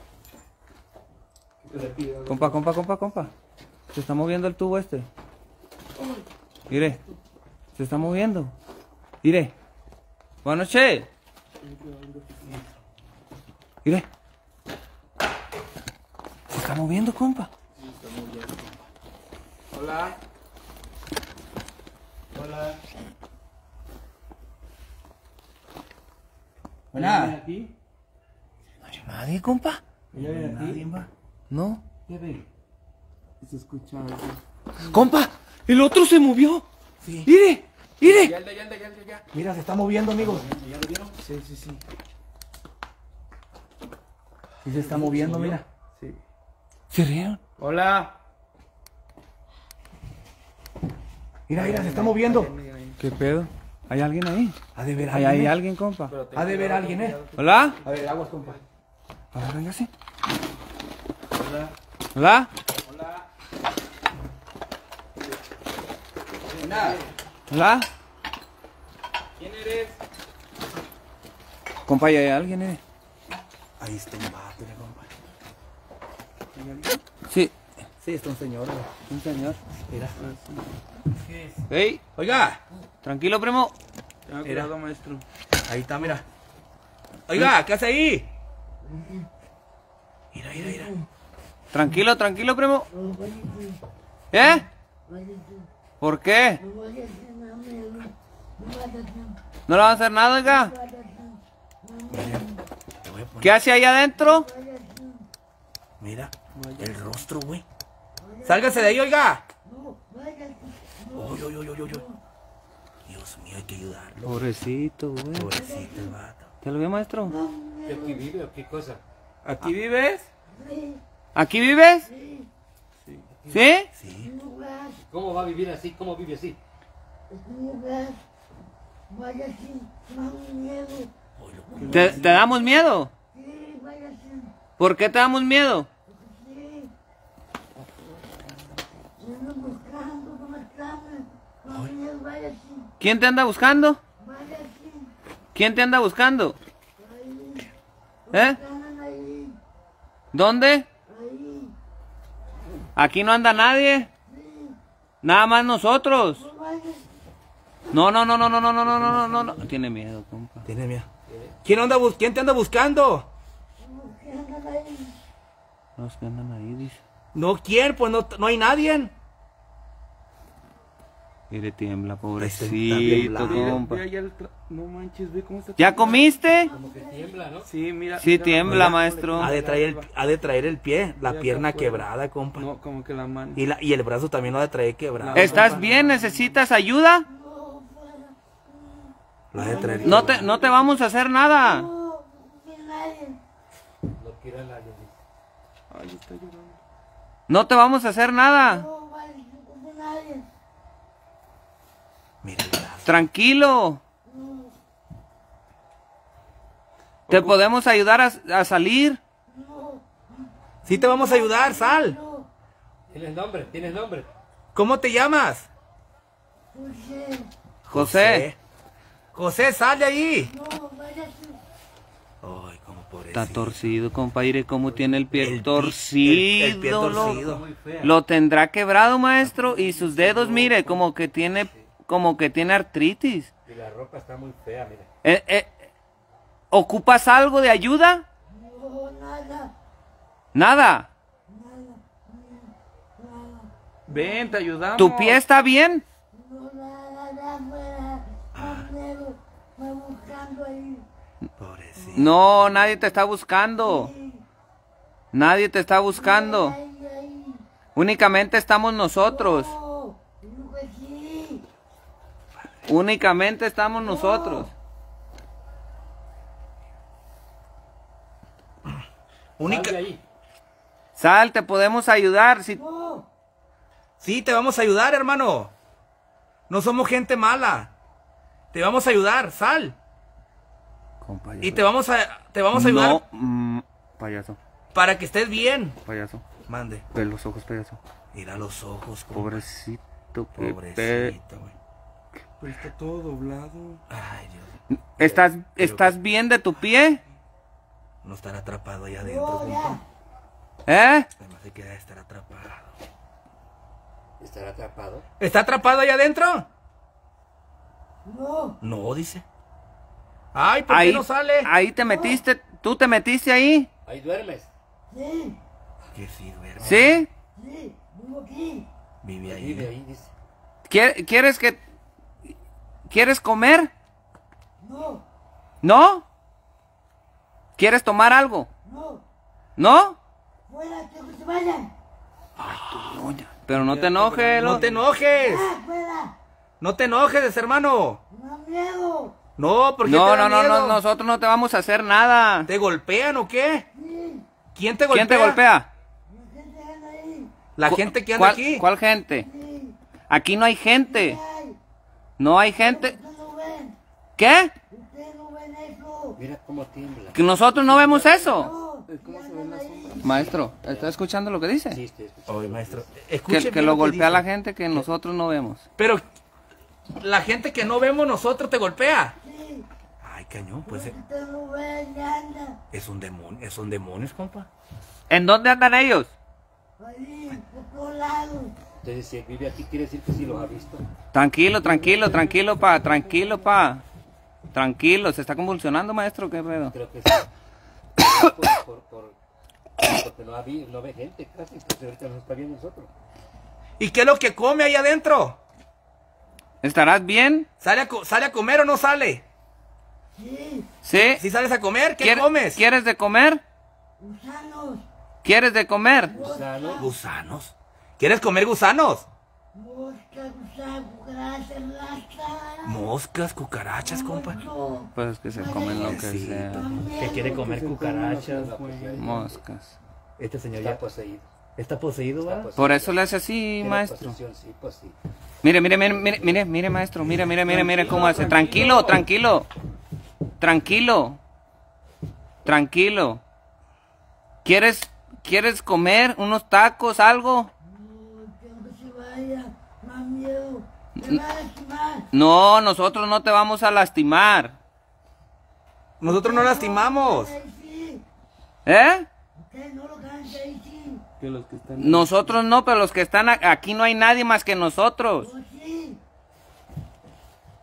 Compa. Se está moviendo el tubo este. Mire. Se está moviendo. Mire. Buenas noches. Mire. Se está moviendo, compa. Hola. Hola. Buena. ¿Viene aquí? No hay nadie, compa. ¿Ya viene aquí? Nadie va. No. ¿Qué ven? Se escucha algo. Compa, el otro se movió. Sí. Mire. Mira, se está moviendo, amigos. ¿Ya lo vieron? Sí. Sí se está moviendo, mira. Sí. ¿Se rieron? Hola. Mira, se está moviendo. ¿Qué pedo? ¿Hay alguien ahí? Ha de ver Hay alguien. alguien, compa. Ha de ver alguien, ¿Hola? A ver, aguas, compa. A ver, véngase. Hola. ¿Hola? Buena. ¿Hola? ¿Quién eres? Compa, ¿ya hay alguien, Ahí está un vato, compa. Sí, Sí, está un señor, güey. un señor. Mira. ¡Ey! Oiga. Tranquilo, primo. Tenga Mira. cuidado, maestro. Ahí está, mira. Oiga, ¿qué hace ahí? Mira. Tranquilo, primo. ¿Eh? ¿Por qué? ¿No le va a hacer nada, oiga? Te voy a poner. ¿Qué hace ahí adentro? Mira, el rostro, güey. Sálgase de ahí, oiga. Uy. Dios mío, hay que ayudarlo. Pobrecito, güey. Pobrecito el vato. ¿Ya lo vio, maestro? ¿Que aquí vive o qué cosa? ¿Aquí vives? ¿Aquí vives? ¿Sí? Sí. ¿Cómo va a vivir así? ¿Cómo vive así? ¿Te damos miedo? ¿Por qué te damos miedo? ¿Quién te anda buscando? ¿Quién te anda buscando? ¿Eh? ¿Dónde? Aquí no anda nadie. Nada más nosotros. No, no, no, no, no, no, no, no, no, no, no. Tiene miedo, compa. Tiene miedo. ¿Quién te anda buscando? Los que andan ahí, dice. No, ¿quién? Pues no hay nadie. Mire, tiembla, Está pobrecito, temblando. compa. Ve allá no manches, ve cómo está. ¿Ya comiste? Como que tiembla, ¿no? Sí, mira. Sí, mira, tiembla, mira, maestro. Ha de traer el pie, la Mira, pierna acá afuera. quebrada, compa. No, como que la mano. Y el brazo también lo ha de traer quebrado. ¿Estás compa. bien? ¿Necesitas ayuda? Lo ha de traer No quebrado. te vamos a hacer nada. No quiere nadie. Dice. Ay, está llorando. No te vamos a hacer nada. Mira el brazo. Tranquilo. Te podemos ayudar a salir. Sí te vamos a ayudar, sal. ¿Tienes nombre? ¿Tienes nombre? ¿Cómo te llamas? José. José, sal de ahí. Ay, como pobrecito. Está torcido, compadre. ¿Cómo tiene el pie El pi- torcido? el pie torcido. Muy fea. Lo tendrá quebrado, maestro. Y sus dedos, mire, como que tiene artritis. Y la ropa está muy fea, mira. ¿Ocupas algo de ayuda? Nada. Ven, te ayudamos. ¿Tu pie está bien? Pobrecito. No, nadie te está buscando. Nadie te está buscando. Únicamente estamos nosotros. Únicamente estamos nosotros. Única... Sal de ahí. Sal, te podemos ayudar. Si... Sí, te vamos a ayudar, hermano. No somos gente mala. Te vamos a ayudar, sal. Y te vamos a ayudar No, payaso, para que estés bien. payaso. Mande. Ve los ojos, payaso. Mira los ojos, compa. Pobrecito, Pobrecito, güey. Pero está todo doblado. Ay, Dios. ¿Estás bien de tu pie? No estar atrapado allá adentro, compa. Además Se queda estar atrapado. ¿Estará atrapado? ¿Está atrapado allá adentro? No, dice. Ay, ¿por qué no sale? Ahí te metiste, ¿tú te metiste ahí? Ahí duermes. Que sí, duerme. ¿Sí? Vive Ahí de ahí. ahí, dice. ¿Quieres comer? ¿No? ¿Quieres tomar algo? ¿No? Pero no te enojes, No te enojes. No te enojes, hermano. No, porque No, te da no, no, miedo? no, nosotros no te vamos a hacer nada. ¿Te golpean o qué? ¿Quién te golpea? ¿Quién te golpea? La gente que anda ¿Cuál, aquí. ¿Cuál gente? Aquí no hay gente. No hay gente. ¿Qué? Mira cómo tiembla. ¿Que nosotros no vemos eso? Maestro, ¿está escuchando lo que dice? Sí, estoy escuchando. Oye, maestro, escuche Que bien lo que golpea dice. la gente que nosotros no vemos. Pero la gente que no vemos nosotros te golpea. Ay, cañón, pues son demonios, compa. ¿En dónde andan ellos? Entonces, si vive aquí, quiere decir que sí los ha visto. Tranquilo, tranquilo, tranquilo, pa. Tranquilo, ¿se está convulsionando, maestro? ¿Qué pedo? Creo que sí. Porque no ve gente casi. Entonces, ahorita nos está viendo nosotros. ¿Y qué es lo que come ahí adentro? ¿Estarás bien? ¿Sale a comer o no sale? ¿Sí? ¿Sí sales a comer? ¿Qué comes? ¿Quieres de comer? ¿Quieres de comer? Gusano. Gusanos. ¿Quieres comer gusanos? Moscas, cucarachas, compa. Pues que se comen lo que Sí. sea. Que quiere comer cucarachas. Moscas. Este señor Está ya poseído. está poseído, Está ¿verdad? poseído. Por eso le hace así, Tiene maestro. posesión, sí, pues sí. Mire, maestro. Mire cómo hace. Tranquilo. ¿Quieres comer unos tacos, algo? No, nosotros no te vamos a lastimar. Nosotros no lastimamos. ¿Eh? Que los que están. Nosotros no, pero los que están aquí no hay nadie más que nosotros.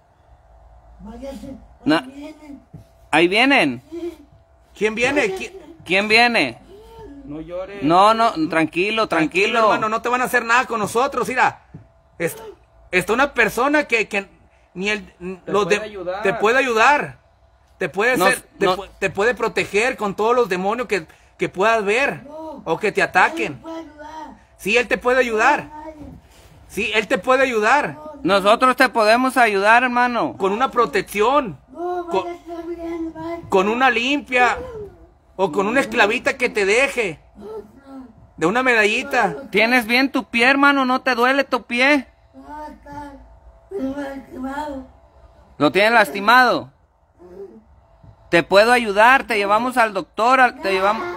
Na- Ahí vienen. ¿Quién viene? ¿Quién viene? No llores. No, tranquilo, tranquilo. Hermano, no te van a hacer nada con nosotros, mira. Está una persona que ni el puede ayudar. te puede ayudar. Te puede No, hacer, no. te puede proteger con todos los demonios que puedas ver o que te ataquen. Sí, él te puede ayudar. Sí, él te puede ayudar Nosotros te podemos ayudar, hermano. con una protección, con una limpia o con una esclavita que te deje, de una medallita. ¿Tienes bien tu pie, hermano? ¿No te duele tu pie? ¿Lo tienes lastimado? Te puedo ayudar, te llevamos al doctor, te llevamos...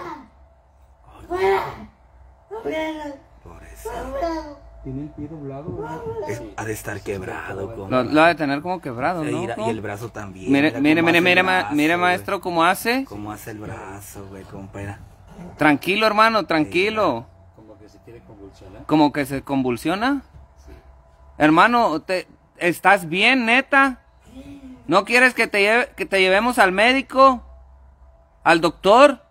Tiene el pie doblado, ¿verdad? Ha de estar quebrado. Lo ha de tener como quebrado, ¿no? Y el brazo también. Mire, Mira cómo hace el brazo, mire, güey. maestro, cómo hace. Cómo hace el brazo, güey, compa. Mira. Tranquilo, hermano, tranquilo. Como que se quiere convulsionar. ¿Como que se convulsiona? Hermano, ¿estás bien, neta? ¿No quieres que te llevemos al médico? ¿Al doctor?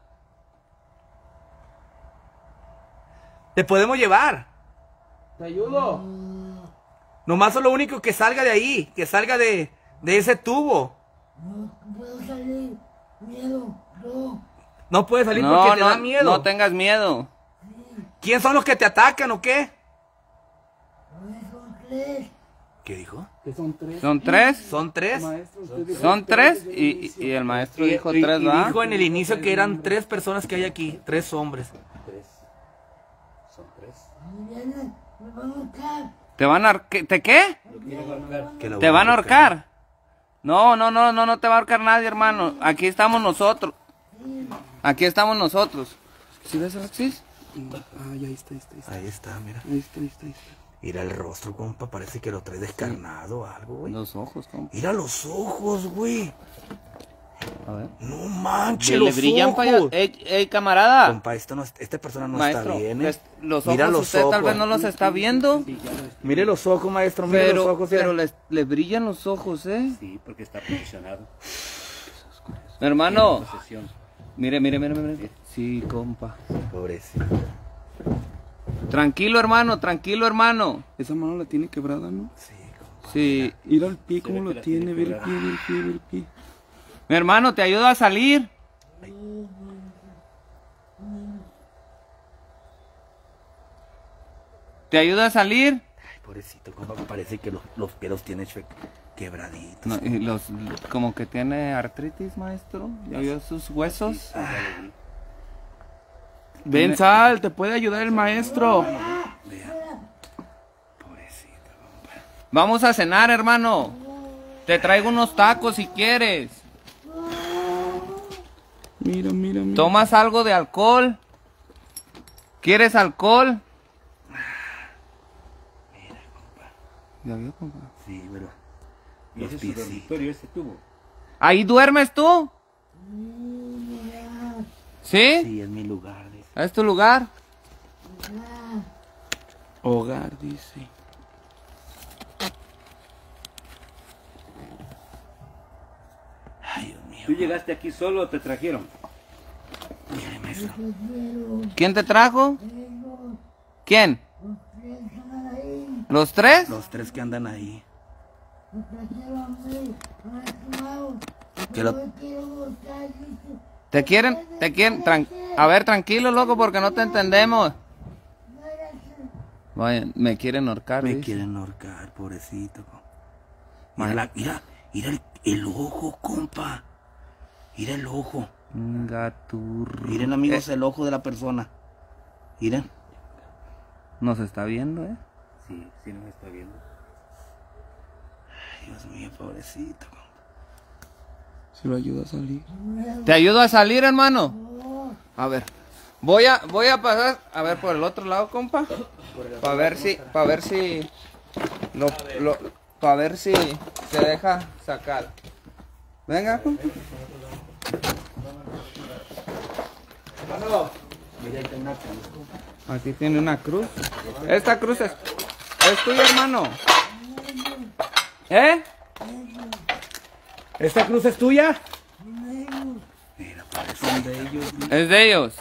Te podemos llevar. Te ayudo. Nomás es lo único que salga de ahí, que salga de ese tubo. No puedo salir. Miedo. No. No puedes salir porque te da No, miedo. no tengas miedo. ¿Quién son los que te atacan o qué? Son tres. ¿Qué dijo? Que son tres. ¿Son tres? ¿Son tres. Maestro, usted dijo Son tres y el maestro dijo tres, ¿va? Dijo en el inicio que eran 3 personas que hay aquí, 3 hombres. Son tres. Vienen. Me van a buscar. ¿Te van a ¿te qué? Que lo ¿Te van a ahorcar? No te va a ahorcar nadie, hermano. Aquí estamos nosotros. Aquí estamos nosotros. ¿Sí ves, Alexis? Ah, ya ahí está. Ahí está, mira. Ahí está. Mira el rostro, compa, parece que lo trae descarnado o algo, güey. Los ojos, compa. Mira los ojos, güey. A ver. No manches, Le los brillan ojos. ey, camarada. Compa, esta persona no Maestro, está bien, ¿eh? los Mira ojos los usted tal ojos. vez no los está viendo, Mire los ojos, maestro, mire los ojos. pero mira. le brillan los ojos, ¿eh? Sí, porque está posicionado. Hermano, Posesión. mire. Sí, compa. Pobrecito. Tranquilo, hermano. Esa mano la tiene quebrada, ¿no? Sí, compa. Sí. Mira el pie, cómo ve lo que la tiene. tiene Ve el pie. Mi hermano, te ayuda a salir. ¿Te ayuda a salir? Ay, pobrecito, compa, parece que los pelos tiene quebraditos. No, y como que tiene artritis, maestro. ¿Ya vio sus huesos? Ven, sal, te puede ayudar el maestro. Pobrecito, compa. Vamos a cenar, hermano. Te traigo unos tacos si quieres. Mira. ¿Tomas algo de alcohol? ¿Quieres alcohol? ¿Ya vio, compa? Sí, pero Y los ese es su piecitos. dormitorio, este tubo. ¿Ahí duermes tú? ¿Sí? Sí, es mi lugar. Dice. ¿Es tu lugar? Hogar, dice. Ay, Dios mío. ¿Tú llegaste aquí solo o te trajeron? Dígale, maestro. ¿Quién te trajo? ¿Quién? ¿Los tres? Los 3 que andan ahí. Me trajeron a mí. Que lo- No quiero buscar. Dice. ¿Te quieren? A ver, tranquilo, loco, porque no te entendemos. Vaya, me quieren ahorcar, Me dice. quieren ahorcar, pobrecito. Mira el ojo, compa. Mira el ojo. Gatur. Miren, amigos, el ojo de la persona. Miren. Nos está viendo, ¿eh? Sí, sí nos está viendo. Ay, Dios mío, pobrecito, compa. Si lo ayuda a salir. ¿Te ayudo a salir, hermano? A ver. Voy a pasar, a ver, por el otro lado, compa. Para ver si se deja sacar. Venga, compa. Mira, ahí está una cruz, compa. Aquí tiene una cruz. Esta cruz es tuya, hermano. ¿Eh? ¿Esta cruz es tuya? Mira, son de ellos. Es de ellos.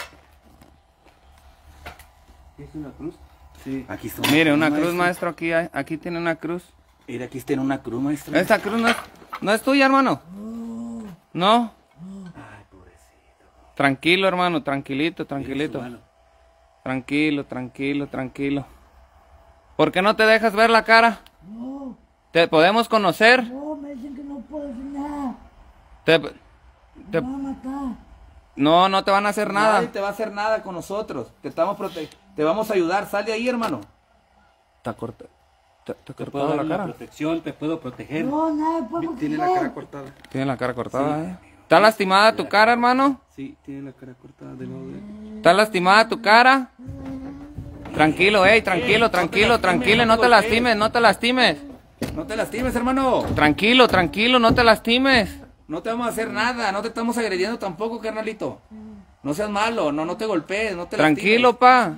¿Es una cruz? Sí. Aquí está Mire, una cruz, maestro, aquí tiene una cruz. Mira, aquí está una cruz, maestro. Esta cruz no es tuya, hermano. ¿No? Ay, pobrecito. Tranquilo, hermano, tranquilito. Mano. Tranquilo. ¿Por qué no te dejas ver la cara? No, ¿Te podemos conocer? no, me dicen que no puedo hacer nada. Te- Me van a matar. No te van a hacer nada. Nadie te va a hacer nada con nosotros. Te vamos a ayudar. Sal de ahí, hermano. Te corta. Te Te cortó puedo dar la una cara. protección, te puedo proteger. No, nada, puedo Tiene la cara cortada. Tiene la cara cortada, ¿eh? ¿Está lastimada tu cara, hermano? Sí, tiene la cara cortada de lado de... ¿Está lastimada tu cara? Tranquilo, tranquilo, no te lastimes. No te lastimes, hermano. Tranquilo, no te lastimes. No te vamos a hacer nada. No te estamos agrediendo tampoco, carnalito. No seas malo. No te golpees. No te Tranquilo, pa.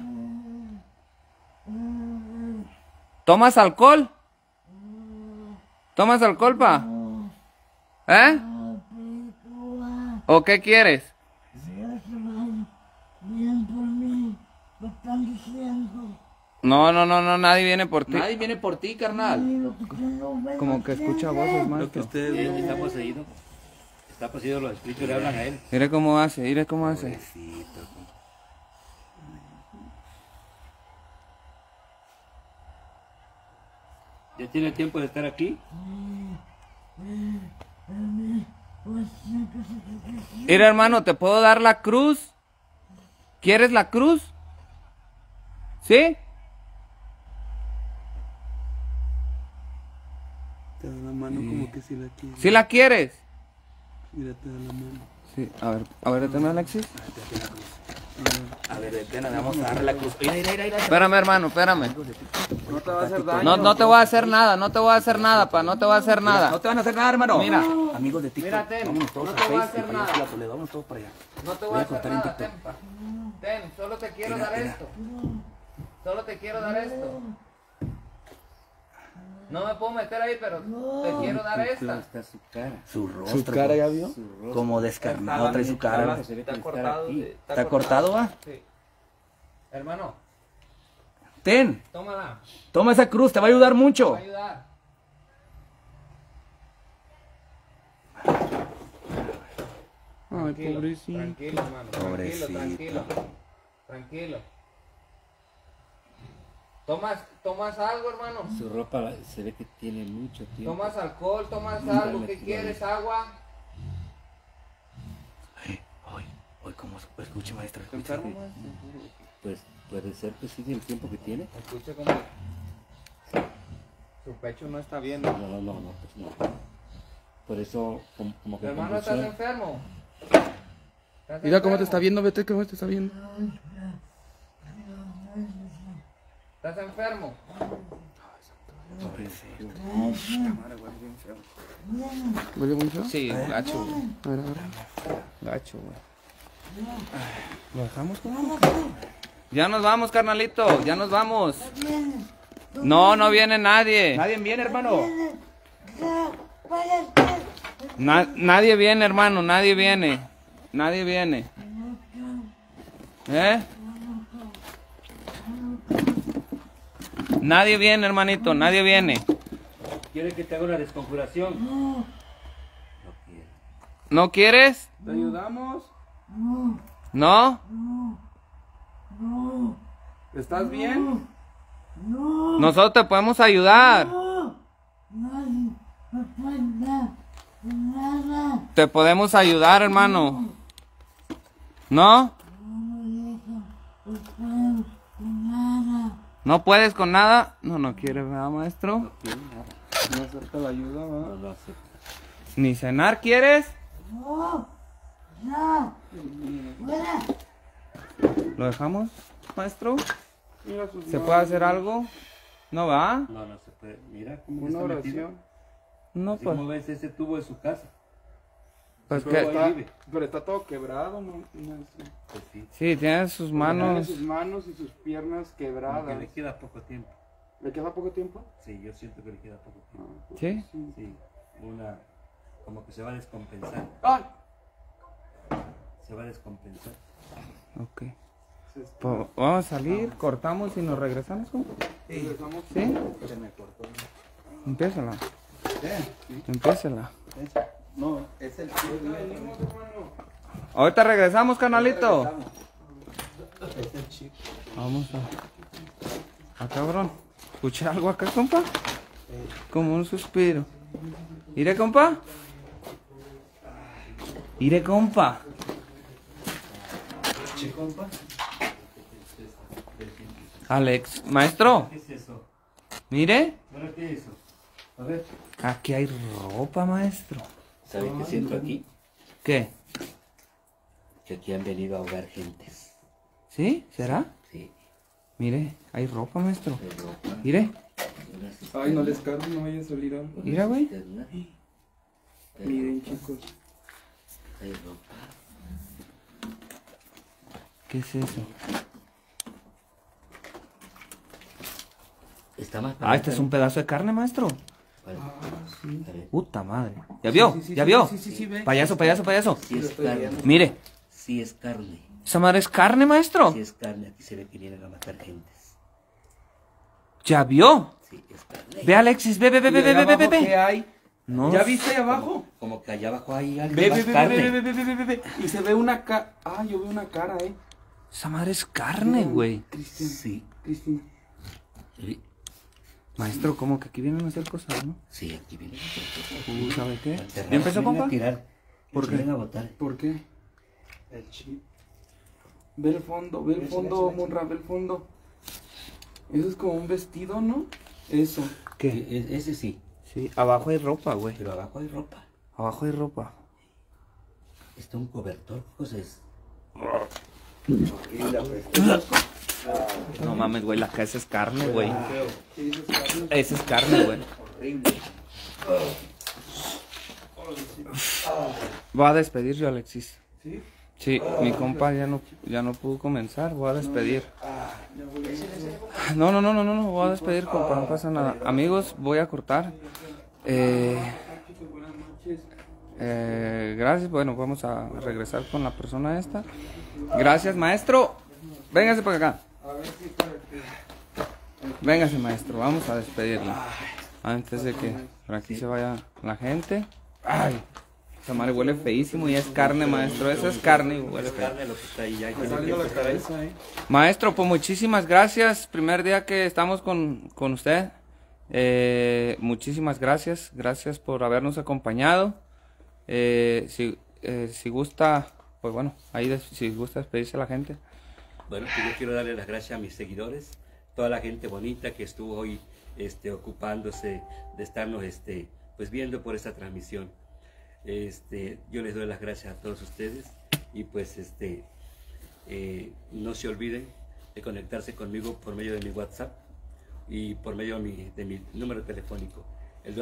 ¿Tomas alcohol? ¿Tomas alcohol, pa? ¿Eh? ¿O qué quieres? Bien por mí, me están diciendo. No, nadie viene por ti. Nadie viene por ti, carnal. Lo que no me Como que escucha voces, Lo que maestro. ustedes Él ven. está poseído. Está poseído, los espíritus le hablan a él. Mire cómo hace. Ya tiene tiempo de estar aquí. Mira, hermano, ¿te puedo dar la cruz? ¿Quieres la cruz? ¿Sí? Te da la mano como que si la quieres. ¿Sí la quieres? Mira, te da la mano. Sí, a ver, detén, Alexis. A ver, detena, vamos a darle la cruz. Mira. Espérame, hermano, espérame. No te va a hacer daño. No te voy a hacer nada, pa, no te voy a hacer nada. No te van a hacer nada, hermano. Mira. Amigos de TikTok, Mira, ten, vámonos todos no a te voy a Facebook, hacer para allá, nada. a la Toledo, vámonos todos para allá. No te voy a cortar en TikTok. Ten, solo te quiero Mira, dar mira. esto. Solo te quiero dar esto. No me puedo meter ahí, pero te quiero dar esta. Está su cara. Su rostro. Su cara, ¿ya vio? Su rostro. Como descarnado trae su cara. Se ve que Está está cortado. aquí. ¿Está cortado, va? Sí. Hermano, Ten, tómala. toma esa cruz, te va a ayudar Te mucho. va a ayudar. Ay, pobrecito. Tranquilo, hermano. Pobrecito. Tranquilo. ¿Tomas algo, hermano? Su ropa se ve que tiene mucho tiempo. ¿Tomas alcohol? ¿Tomas algo? ¿Qué quieres? ¿Agua? Hoy, ¿cómo? Escuche, maestro. ¿Te Escuche. enfermo, maestro? Pues puede ser que sí, el tiempo que tiene. Escucha como... Su pecho no está bien. No, pues no. Por eso, como que Hermano, ¿estás convulsiona. enfermo? Mira cómo te está viendo, vete cómo te está viendo. ¿Estás enfermo? ¿Huele muy feo? Sí, gacho, güey. A ver. Gacho, güey. ¿Lo dejamos? Ya nos vamos, carnalito. Ya nos vamos. No viene nadie. Nadie viene, hermano. Nadie viene, hermano. Nadie viene. Nadie viene. ¿Eh? Nadie viene, hermanito. Nadie viene. ¿Quiere que te haga una desconjuración? No quiere. ¿No quieres? ¿Te ayudamos? ¿No? ¿Estás bien? Nosotros te podemos ayudar. Nadie me puede dar nada. Te podemos ayudar, hermano. ¿No? No puedo con nada. ¿No puedes con nada? No quiere, ¿verdad, maestro? No quiere nada. No acepta la ayuda, No ¿verdad? lo acepta. ¿Ni cenar quieres? No, no. Fuera. ¿Lo dejamos, maestro? Mira sus ¿Se manos. puede hacer algo? ¿No va? No se puede. Mira cómo Una está metido. oración. No, Así pues. como ves ese tubo de su casa. Pues Pero que... ahí vive. Pero está todo quebrado, maestro. Pues sí. Sí, tiene sus Tiene manos. sus manos y sus piernas Como que quebradas. le queda poco tiempo. ¿Le queda poco tiempo? Sí, yo siento que le queda poco tiempo. ¿Sí? Sí, como que se va a descompensar. ¡Ay! Se va a descompensar. Ok. Pues, vamos a salir, cortamos y nos regresamos. ¿Cómo? Regresamos. ¿Sí? Se me cortó. Empiézala. ¿Qué? Empiézala. No, es el chip. Venimos, hermano. Ahorita regresamos, canalito. Es el chip. Vamos a... Ah, cabrón. ¿Escuché algo acá, compa? Como un suspiro. ¿Iré, compa? ¿Iré, compa? ¿Che, compa? Alex, maestro, ¿Qué es eso? mire. ¿Ahora qué es eso? A ver. Aquí hay ropa, maestro. ¿Sabe qué siento aquí? ¿Qué? Que aquí han venido a ahogar gentes. ¿Sí? ¿Será? Sí. Mire, hay ropa, maestro. Hay ropa, Mire, una cisterna, Ay, no les cargo, no vaya a salir algo. mira, güey. cisterna, hay Miren, ropa, chicos. hay ropa. ¿Qué es eso? Está más Ah, este es un pedazo de carne, maestro. A ver. Puta madre. ¿Ya vio? Sí, sí, ¿Ya sí, vio? sí, sí, sí, ve. Payaso, payaso, payaso. Sí es carne. Mire, Sí es carne. esa madre es carne, maestro. Sí es carne. Aquí se ve que vienen a matar gentes. ¿Ya vio? Sí, es carne. Ve, Alexis, ve, ve, ve, ve, ¿Y ve, ahí ve, ve, abajo qué ve. hay? No. ¿Ya viste ahí abajo? Como que allá abajo hay algo Ve, más ve, ve, carne. ve, ve, ve, ve, ve, ve, ve. Y se ve una cara. Ah, yo veo una cara, Esa madre es carne, güey. Cristian. Sí. Cristina. Sí, Maestro, como que aquí vienen a hacer cosas, ¿no? sí, aquí vienen. ¿Sabe qué? A enterrar, ¿Ya empezó, vienen compa? a tirar. ¿Por Se qué? vienen a botar. ¿Por qué? El chip. Ve el fondo, Monra, ve el fondo. Eso es como un vestido, ¿no? Eso. ¿Qué? Ese sí, Sí, abajo hay ropa, güey. pero abajo hay ropa. Abajo hay ropa. Está un cobertor, ¿qué cosa es? No mames, güey, la casa es carne, güey. Esa es carne, güey. Voy a despedir yo, Alexis. ¿Sí? Sí, mi compa ya no pudo comenzar, voy a despedir. No, voy a despedir, compa, no pasa nada. Amigos, voy a cortar. Buenas noches. Gracias, bueno, vamos a regresar con la persona esta. Gracias, maestro. Véngase por acá. Véngase, maestro, vamos a despedirlo. Antes de que por aquí se vaya la gente. Ay, esa madre huele feísimo y es carne, maestro. Esa es carne y huele Es feo. carne lo que está ahí. Ya Me tiene salió que la estar ahí. cabeza, Maestro, pues muchísimas gracias. Primer día que estamos con usted. Muchísimas gracias. Gracias por habernos acompañado. Si gusta, pues bueno, ahí si gusta despedirse a la gente. Bueno, pues yo quiero darle las gracias a mis seguidores, toda la gente bonita que estuvo hoy ocupándose de estarnos pues viendo por esta transmisión. Yo les doy las gracias a todos ustedes y pues no se olviden de conectarse conmigo por medio de mi WhatsApp y por medio de mi número telefónico, el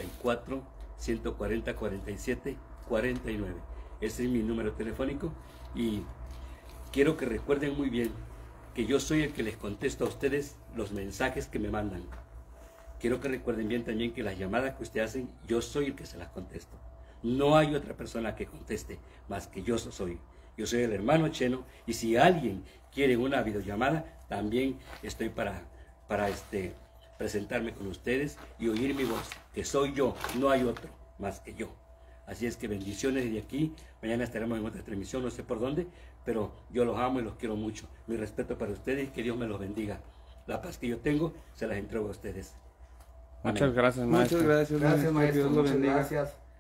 294-140-47-49. Ese es mi número telefónico y quiero que recuerden muy bien que yo soy el que les contesto a ustedes los mensajes que me mandan. Quiero que recuerden bien también que las llamadas que ustedes hacen, yo soy el que se las contesto. No hay otra persona que conteste más que yo soy. Yo soy el hermano Cheno y si alguien quiere una videollamada, también estoy para presentarme con ustedes y oír mi voz, que soy yo, no hay otro más que yo. Así es que bendiciones desde aquí. Mañana estaremos en otra transmisión, no sé por dónde, pero yo los amo y los quiero mucho. Mi respeto para ustedes y que Dios me los bendiga. La paz que yo tengo, se las entrego a ustedes. Muchas gracias, maestro. Muchas gracias, Gracias, maestro. Dios lo Muchas bendiga. gracias.